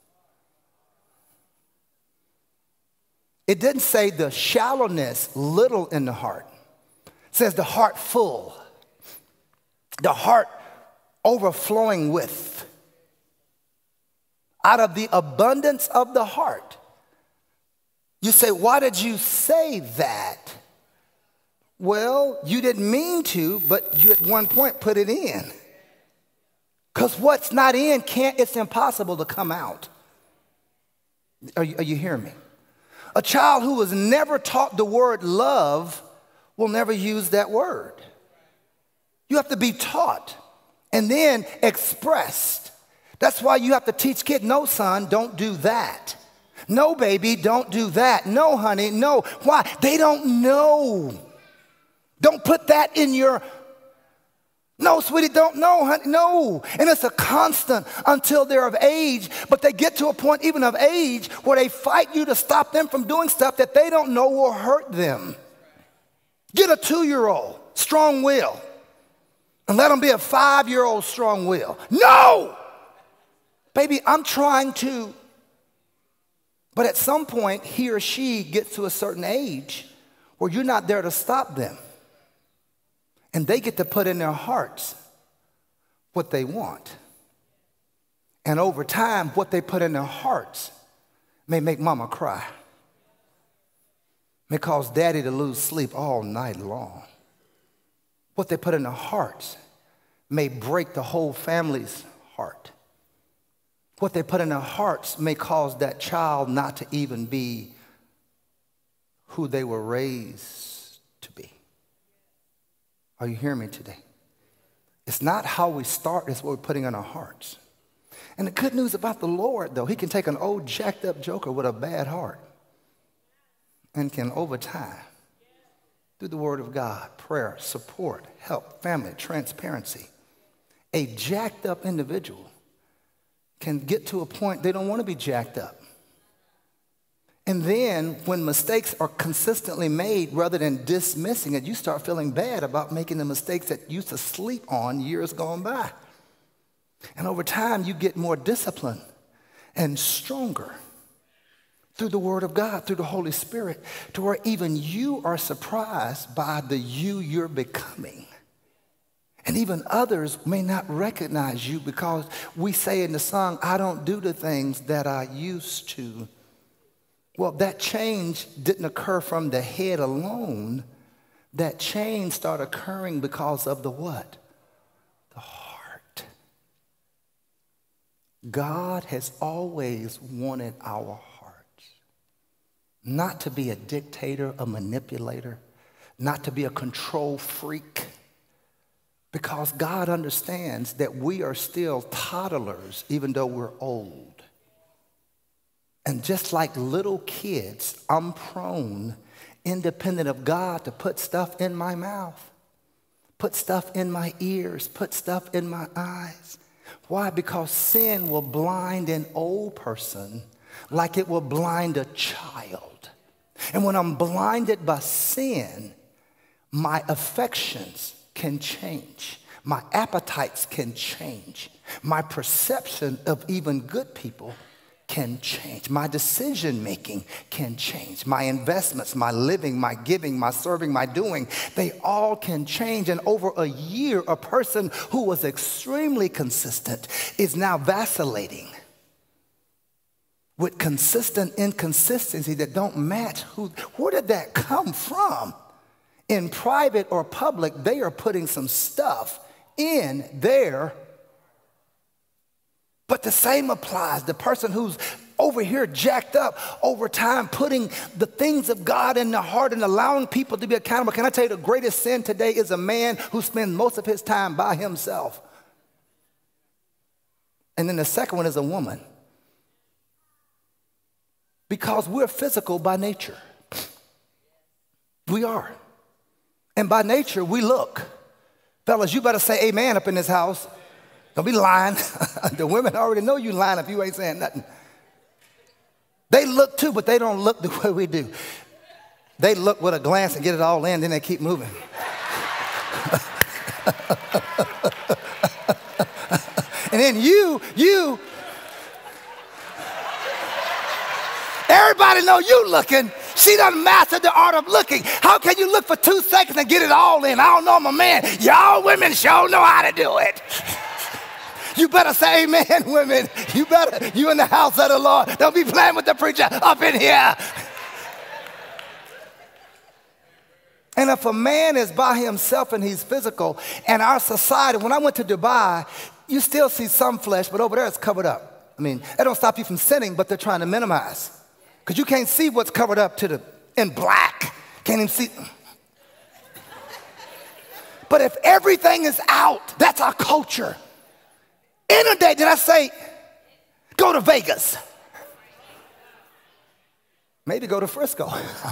Speaker 4: it didn't say the shallowness, little in the heart. It says the heart full. The heart overflowing with. Out of the abundance of the heart. You say, why did you say that? Well, you didn't mean to, but you at one point put it in. Because what's not in can't, it's impossible to come out. Are you, are you hearing me? A child who was never taught the word love will never use that word. You have to be taught and then expressed. That's why you have to teach kids, no, son, don't do that. No, baby, don't do that. No, honey, no. Why? They don't know. Don't put that in your, no, sweetie, don't, no, honey, no. And it's a constant until they're of age, but they get to a point even of age where they fight you to stop them from doing stuff that they don't know will hurt them. Get a two-year-old, strong will, and let them be a five-year-old strong will. No! Baby, I'm trying to. But at some point, he or she gets to a certain age where you're not there to stop them. And they get to put in their hearts what they want. And over time, what they put in their hearts may make mama cry, may cause daddy to lose sleep all night long. What they put in their hearts may break the whole family's heart. What they put in their hearts may cause that child not to even be who they were raised to be. Are you hearing me today? It's not how we start, it's what we're putting in our hearts. And the good news about the Lord, though, he can take an old jacked up joker with a bad heart and can, over time, through the word of God, prayer, support, help, family, transparency, a jacked up individual can get to a point they don't want to be jacked up. And then when mistakes are consistently made, rather than dismissing it, you start feeling bad about making the mistakes that you used to sleep on years gone by. And over time, you get more disciplined and stronger through the word of God, through the Holy Spirit, to where even you are surprised by the you you're becoming. And even others may not recognize you because we say in the song, I don't do the things that I used to. Well, that change didn't occur from the head alone. That change started occurring because of the what? The heart. God has always wanted our hearts. Not to be a dictator, a manipulator, not to be a control freak. Because God understands that we are still toddlers even though we're old. And just like little kids, I'm prone, independent of God, to put stuff in my mouth, put stuff in my ears, put stuff in my eyes. Why? Because sin will blind an old person like it will blind a child. And when I'm blinded by sin, my affections can change. My appetites can change. My perception of even good people can change. My decision making can change. My investments, my living, my giving, my serving, my doing, they all can change. And over a year, a person who was extremely consistent is now vacillating with consistent inconsistency that don't match. Who, where did that come from? In private or public, they are putting some stuff in there. But the same applies. The person who's over here jacked up over time, putting the things of God in their heart and allowing people to be accountable. Can I tell you the greatest sin today is a man who spends most of his time by himself. And then the second one is a woman. Because we're physical by nature. We are. And by nature, we look. Fellas, you better say amen up in this house. Don't be lying. The women already know you lying if you ain't saying nothing. They look too, but they don't look the way we do. They look with a glance and get it all in, then they keep moving. And then you, you, everybody know you looking. She done mastered the art of looking. How can you look for two seconds and get it all in? I don't know, I'm a man. Y'all women sure know how to do it. You better say amen, women. You better, you in the house of the Lord. Don't be playing with the preacher up in here. And if a man is by himself and he's physical, and our society, when I went to Dubai, you still see some flesh, but over there it's covered up. I mean, that don't stop you from sinning, but they're trying to minimize. Because you can't see what's covered up to the, in black. Can't even see. But if everything is out, that's our culture. Inundate, did I say, go to Vegas? Maybe go to Frisco.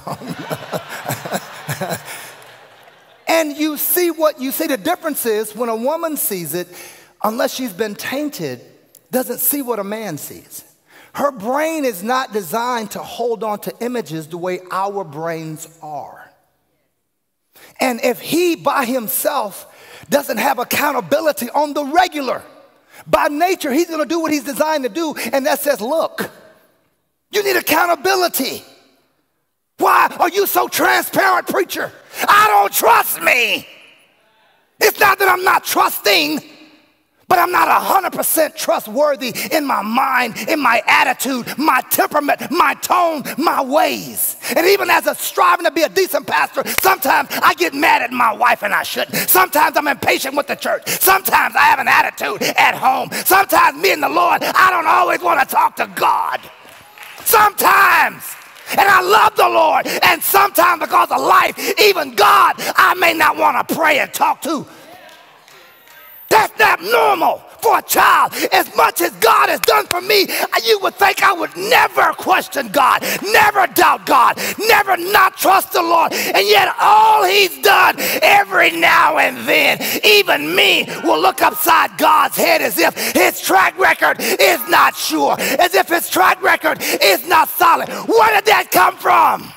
Speaker 4: And you see what you see. The difference is when a woman sees it, unless she's been tainted, doesn't see what a man sees. Her brain is not designed to hold on to images the way our brains are. And if he by himself doesn't have accountability on the regular, by nature, he's going to do what he's designed to do. And that says, look, you need accountability. Why are you so transparent, preacher? I don't trust me. It's not that I'm not trusting, but I'm not one hundred percent trustworthy in my mind, in my attitude, my temperament, my tone, my ways. And even as a striving to be a decent pastor, sometimes I get mad at my wife and I shouldn't. Sometimes I'm impatient with the church. Sometimes I have an attitude at home. Sometimes me and the Lord, I don't always want to talk to God. Sometimes. And I love the Lord. And sometimes because of life, even God, I may not want to pray and talk to. That's not normal for a child. As much as God has done for me, you would think I would never question God, never doubt God, never not trust the Lord. And yet all he's done every now and then, even me will look upside God's head as if his track record is not sure, as if his track record is not solid. Where did that come from?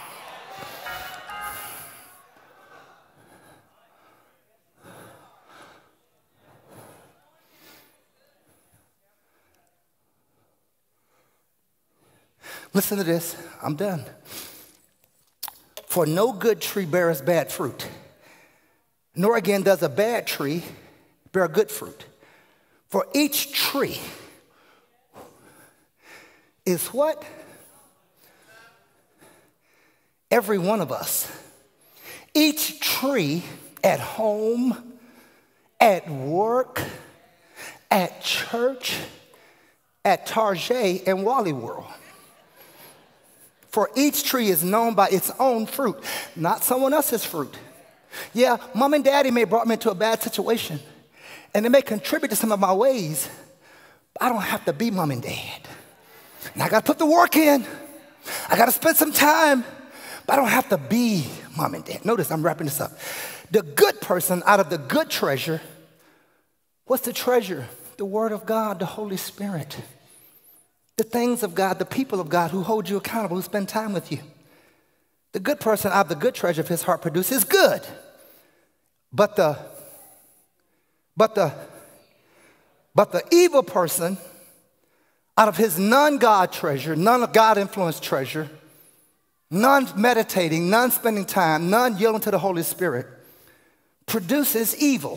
Speaker 4: Listen to this. I'm done. For no good tree bears bad fruit, nor again does a bad tree bear good fruit. For each tree is what? Every one of us. Each tree at home, at work, at church, at Target and Wally World. For each tree is known by its own fruit, not someone else's fruit. Yeah, mom and daddy may have brought me into a bad situation, and they may contribute to some of my ways, but I don't have to be mom and dad. And I got to put the work in. I got to spend some time, but I don't have to be mom and dad. Notice I'm wrapping this up. The good person out of the good treasure, what's the treasure? The Word of God, the Holy Spirit. The things of God, the people of God who hold you accountable, who spend time with you. The good person out of the good treasure of his heart produces good. But the, but the, but the evil person out of his non-God treasure, non-God-influenced treasure, non-meditating, non-spending time, non-yielding to the Holy Spirit, produces evil.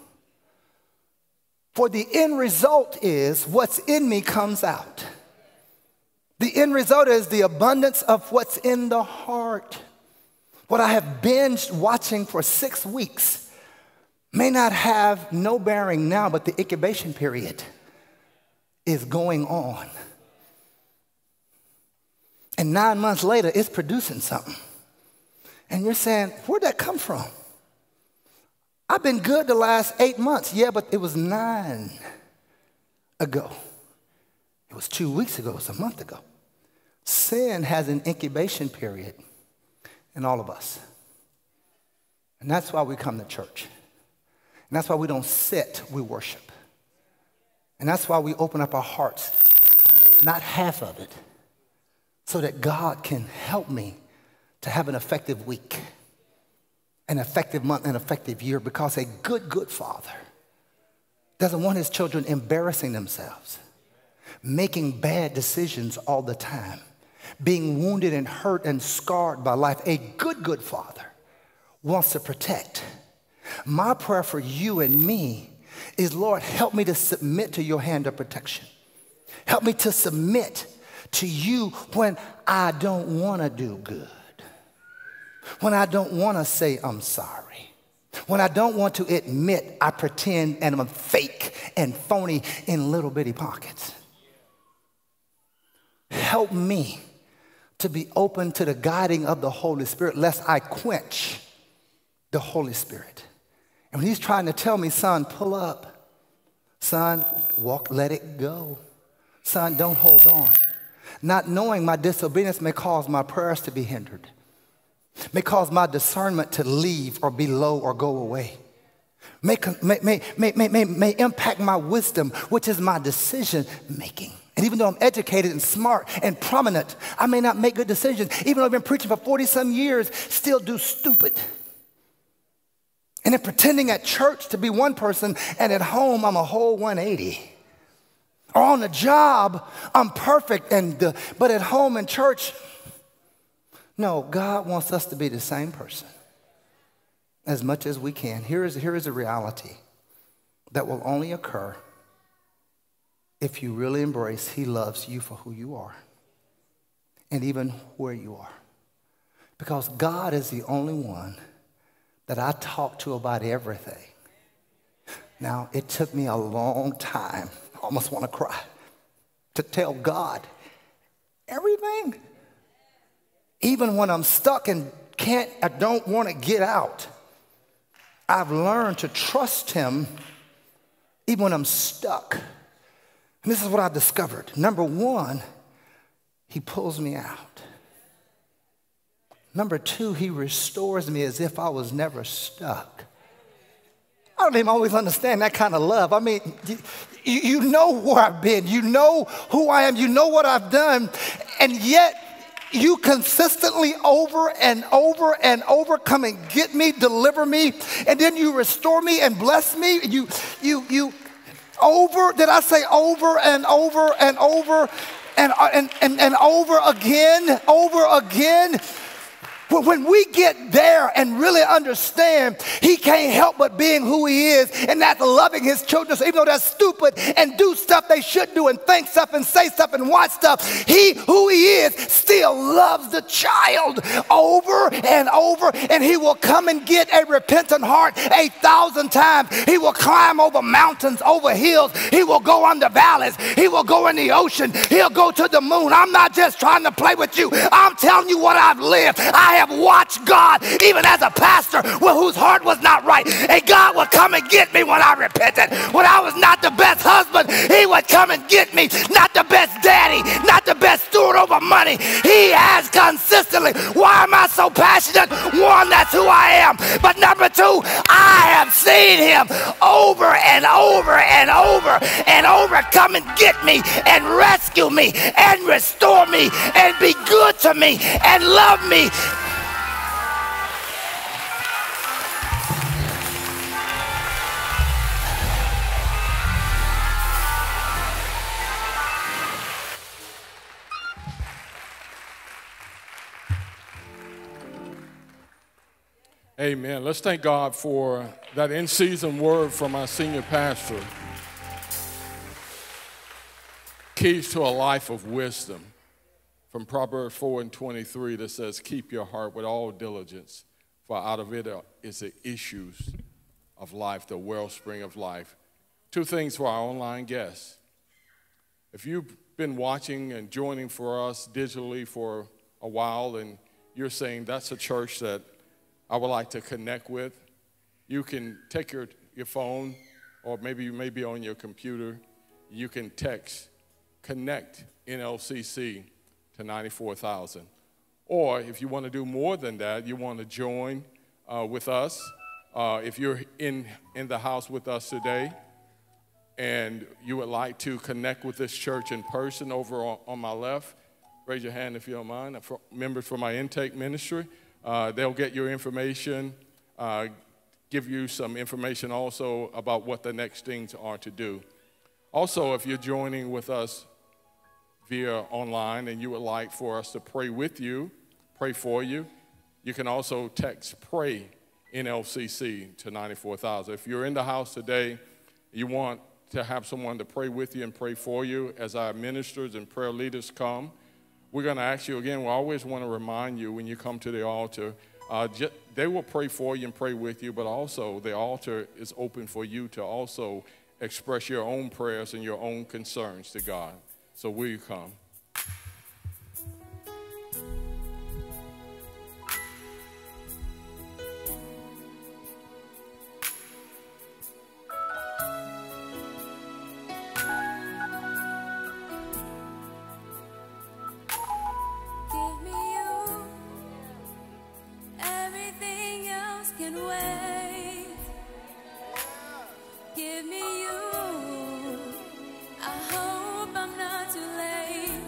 Speaker 4: For the end result is what's in me comes out. The end result is the abundance of what's in the heart. What I have binged watching for six weeks may not have no bearing now, but the incubation period is going on. And nine months later, it's producing something. And you're saying, where'd that come from? I've been good the last eight months. Yeah, but it was nine ago. It was two weeks ago. It was a month ago. Sin has an incubation period in all of us. And that's why we come to church. And that's why we don't sit, we worship. And that's why we open up our hearts, not half of it, so that God can help me to have an effective week, an effective month, an effective year, because a good, good father doesn't want his children embarrassing themselves, making bad decisions all the time, being wounded and hurt and scarred by life. A good, good father wants to protect. My prayer for you and me is, Lord, help me to submit to your hand of protection. Help me to submit to you when I don't want to do good, when I don't want to say I'm sorry, when I don't want to admit I pretend and I'm fake and phony in little bitty pockets. Help me to be open to the guiding of the Holy Spirit, lest I quench the Holy Spirit. And when he's trying to tell me, son, pull up. Son, walk, let it go. Son, don't hold on. Not knowing my disobedience may cause my prayers to be hindered, may cause my discernment to leave or be low or go away, may, may, may, may, may, may impact my wisdom, which is my decision making. And even though I'm educated and smart and prominent, I may not make good decisions. Even though I've been preaching for forty some years, still do stupid. And then pretending at church to be one person, and at home I'm a whole one eighty. Or on the job, I'm perfect, and uh, but at home and church, no, God wants us to be the same person as much as we can. Here is, here is a reality that will only occur if you really embrace, he loves you for who you are and even where you are. Because God is the only one that I talk to about everything. Now, it took me a long time, I almost want to cry, to tell God everything. Even when I'm stuck and can't, I don't want to get out, I've learned to trust him even when I'm stuck. And this is what I discovered. Number one, he pulls me out. Number two, he restores me as if I was never stuck. I don't even always understand that kind of love. I mean, you, you know where I've been. You know who I am. You know what I've done. And yet, you consistently over and over and over come and get me, deliver me, and then you restore me and bless me. You, you, you, over, did I say over and over and over and, and, and, and over again, over again? When we get there and really understand he can't help but being who he is, and that's loving his children, so even though they're stupid and do stuff they should do and think stuff and say stuff and watch stuff, he, who he is, still loves the child over and over, and he will come and get a repentant heart a thousand times. He will climb over mountains, over hills. He will go under valleys. He will go in the ocean. He'll go to the moon. I'm not just trying to play with you. I'm telling you what I've lived. I have watched God, even as a pastor well, whose heart was not right, and God would come and get me when I repented. When I was not the best husband, he would come and get me. Not the best daddy, not the best steward over money. He has consistently. Why am I so passionate? One, that's who I am. But number two, I have seen him over and over and over and over come and get me and rescue me and restore me and be good to me and love me.
Speaker 5: Amen. Let's thank God for that in-season word from our senior pastor. Keys to a life of wisdom from Proverbs four and twenty-three that says, keep your heart with all diligence, for out of it is the issues of life, the wellspring of life. Two things for our online guests. If you've been watching and joining for us digitally for a while and you're saying that's a church that I would like to connect with, you can take your, your phone, or maybe you may be on your computer. You can text Connect N L C C to ninety-four thousand. Or if you want to do more than that, you want to join uh, with us. Uh, if you're in, in the house with us today and you would like to connect with this church in person over on, on my left, raise your hand if you don't mind. For members for my intake ministry. Uh, they'll get your information, uh, give you some information also about what the next things are to do. Also, if you're joining with us via online and you would like for us to pray with you, pray for you, you can also text PRAY N L C C to ninety-four thousand. If you're in the house today, you want to have someone to pray with you and pray for you as our ministers and prayer leaders come, we're going to ask you again, we always want to remind you when you come to the altar, uh, just, they will pray for you and pray with you, but also the altar is open for you to also express your own prayers and your own concerns to God. So will you come?
Speaker 6: Give me you. I hope I'm not too late.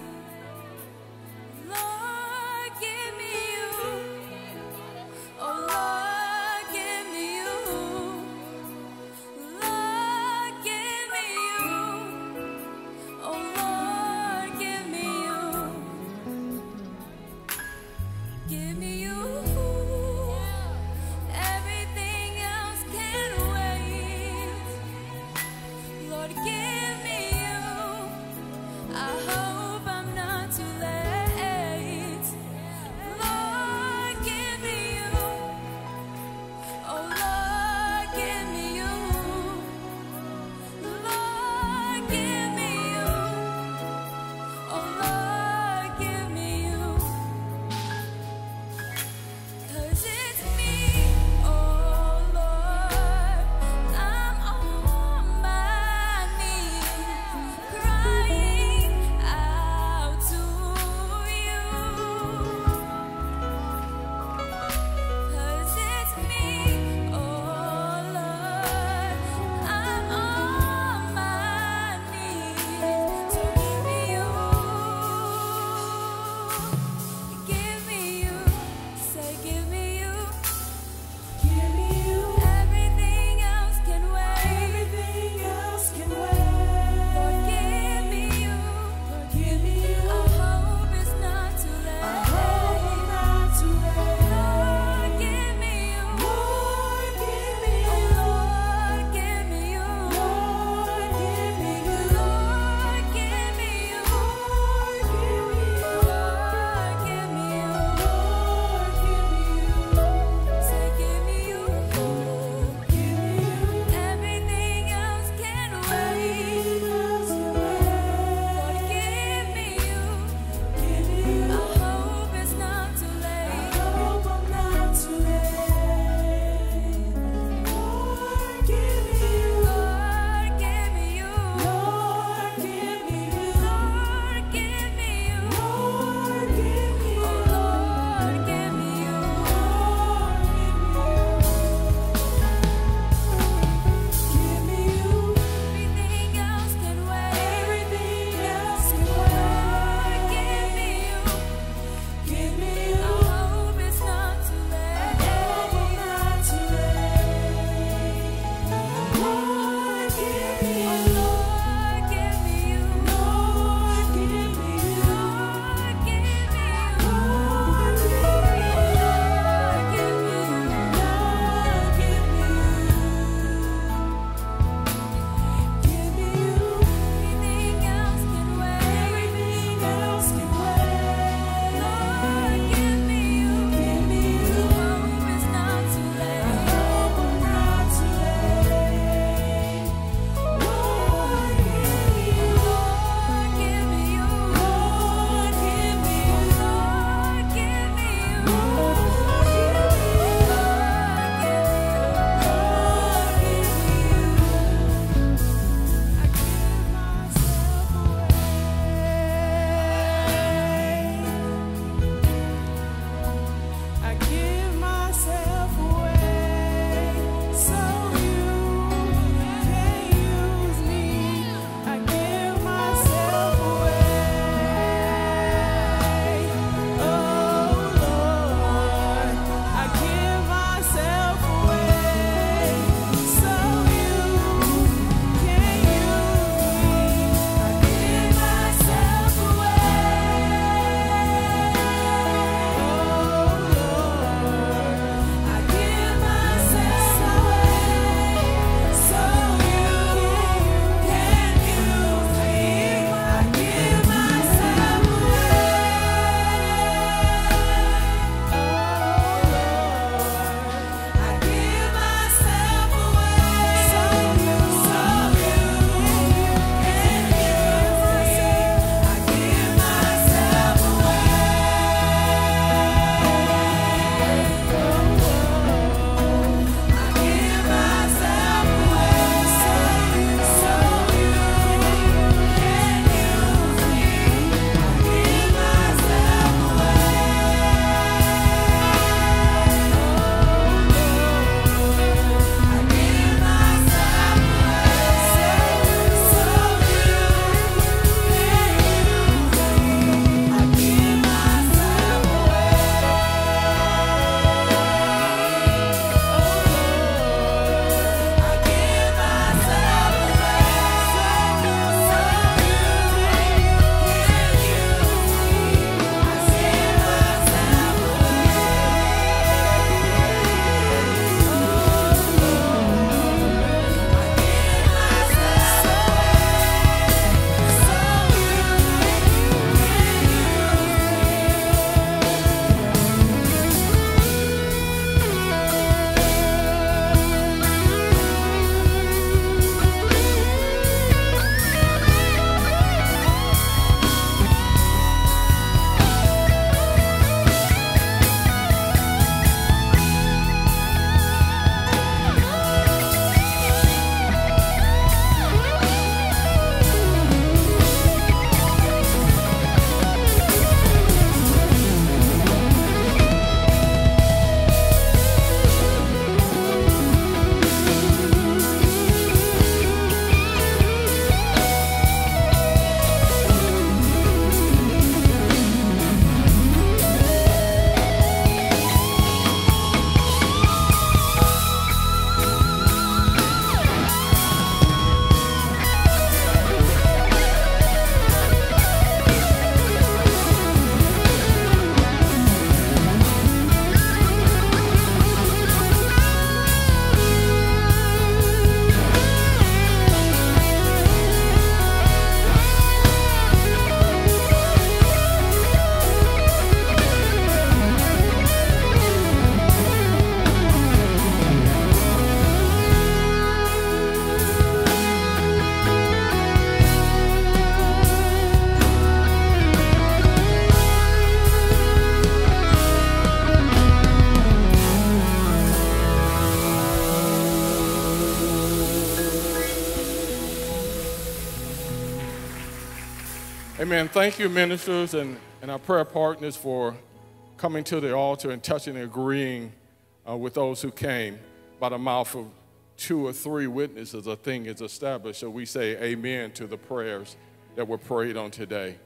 Speaker 5: Amen. Thank you, ministers and, and our prayer partners, for coming to the altar and touching and agreeing uh, with those who came. By the mouth of two or three witnesses, a thing is established. So we say amen to the prayers that were prayed on today.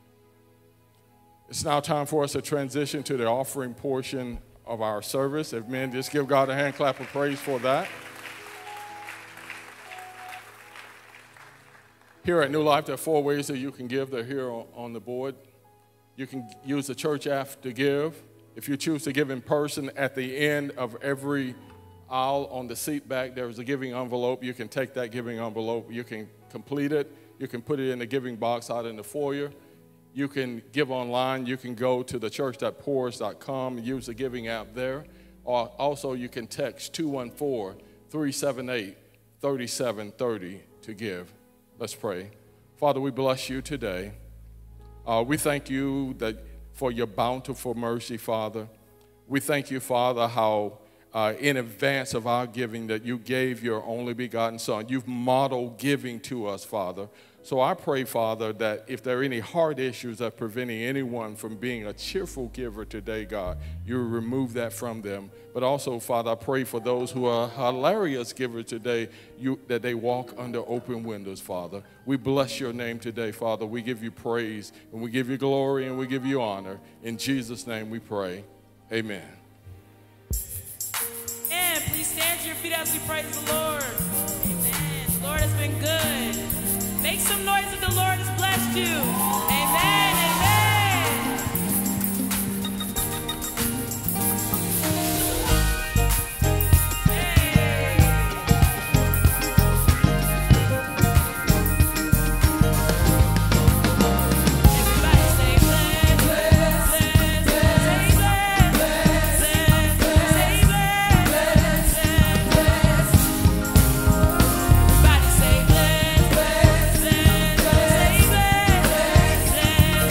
Speaker 5: It's now time for us to transition to the offering portion of our service. If men, just give God a hand clap of praise for that. Here at New Life, there are four ways that you can give. They're here on the board. You can use the church app to give. If you choose to give in person, at the end of every aisle on the seat back, there is a giving envelope. You can take that giving envelope. You can complete it. You can put it in the giving box out in the foyer. You can give online. You can go to the church dot pours dot com and use the giving app there. Or also, you can text two one four, three seven eight, three seven three zero to give. Let's pray. Father, we bless you today. Uh, we thank you that for your bountiful mercy, Father. We thank you, Father, how uh, in advance of our giving that you gave your only begotten Son. You've modeled giving to us, Father. So I pray, Father, that if there are any heart issues that are preventing anyone from being a cheerful giver today, God, you remove that from them. But also, Father, I pray for those who are hilarious givers today, you, that they walk under open windows, Father. We bless your name today, Father. We give you praise, and we give you glory, and we give you honor. In Jesus' name we pray. Amen.
Speaker 2: And please stand to your feet as we praise the Lord. Amen. The Lord has been good. Make some noise if the Lord has blessed you. Amen, amen. Everybody say bless, bless, bless, say bless, bless, bless,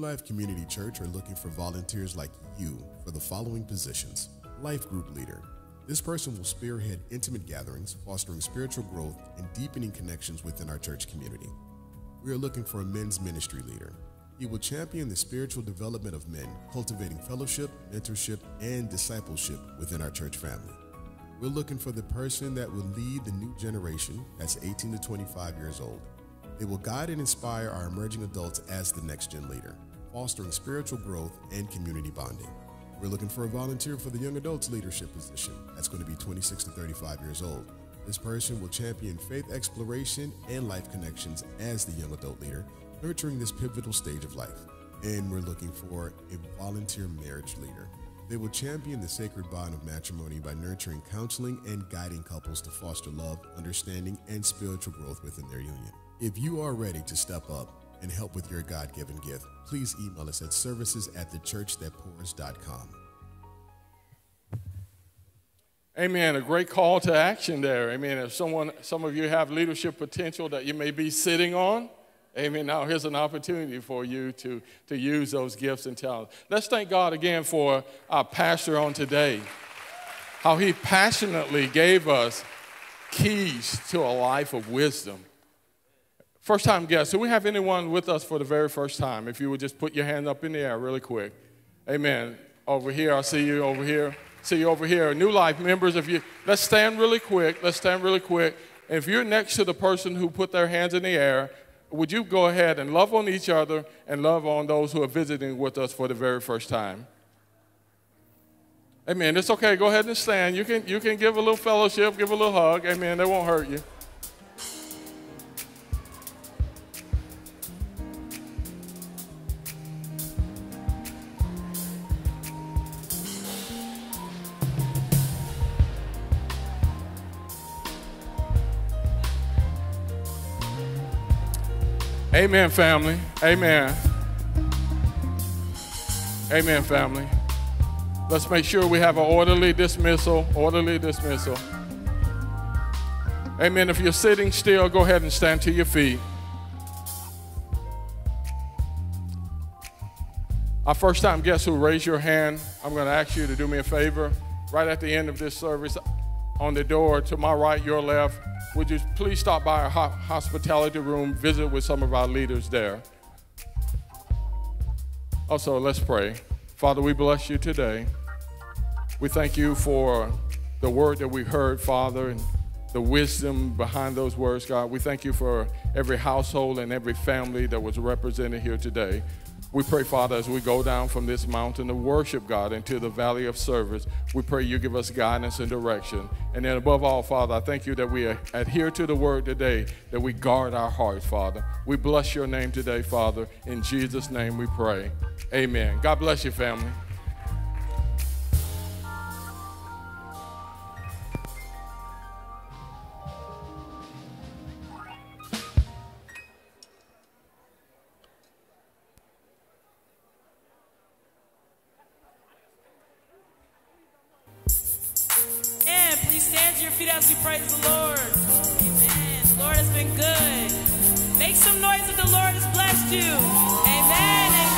Speaker 6: Life Community Church are looking for volunteers like you for the following positions. Life Group Leader. This person will spearhead intimate gatherings, fostering spiritual growth and deepening connections within our church community. We are looking for a men's ministry leader. He will champion the spiritual development of men, cultivating fellowship, mentorship, and discipleship within our church family. We're looking for the person that will lead the new generation that's eighteen to twenty-five years old. They will guide and inspire our emerging adults as the next gen leader, fostering spiritual growth and community bonding. We're looking for a volunteer for the young adults leadership position. That's going to be twenty-six to thirty-five years old. This person will champion faith exploration and life connections as the young adult leader, nurturing this pivotal stage of life. And we're looking for a volunteer marriage leader. They will champion the sacred bond of matrimony by nurturing counseling and guiding couples to foster love, understanding, and spiritual growth within their union. If you are ready to step up and help with your God-given gift, please email us at services at the church that pours dot com.
Speaker 5: Amen. A great call to action there. Amen. If someone, some of you have leadership potential that you may be sitting on, amen. Now here's an opportunity for you to, to use those gifts and talents. Let's thank God again for our pastor on today, how he passionately gave us keys to a life of wisdom. First time guests, do we have anyone with us for the very first time? If you would just put your hand up in the air really quick. Amen. Over here, I see you over here. See you over here. New Life members, if you, let's stand really quick. Let's stand really quick. And if you're next to the person who put their hands in the air, would you go ahead and love on each other and love on those who are visiting with us for the very first time? Amen. It's okay. Go ahead and stand. You can, you can give a little fellowship, give a little hug. Amen. They won't hurt you. Amen, family. Amen. Amen, family. Let's make sure we have an orderly dismissal, orderly dismissal. Amen. If you're sitting still, go ahead and stand to your feet. Our first time guests who raise your hand, I'm going to ask you to do me a favor. Right at the end of this service, on the door to my right, your left, would you please stop by our hospitality room, visit with some of our leaders there. Also, let's pray. Father, we bless you today. We thank you for the word that we heard, Father, and the wisdom behind those words, God. We thank you for every household and every family that was represented here today. We pray, Father, as we go down from this mountain of worship, God, into the valley of service, we pray you give us guidance and direction. And then above all, Father, I thank you that we adhere to the word today, that we guard our hearts, Father. We bless your name today, Father. In Jesus' name we pray. Amen. God bless you, family.
Speaker 2: As we praise the Lord. Amen. The Lord has been good. Make some noise if the Lord has blessed you. Amen. Amen.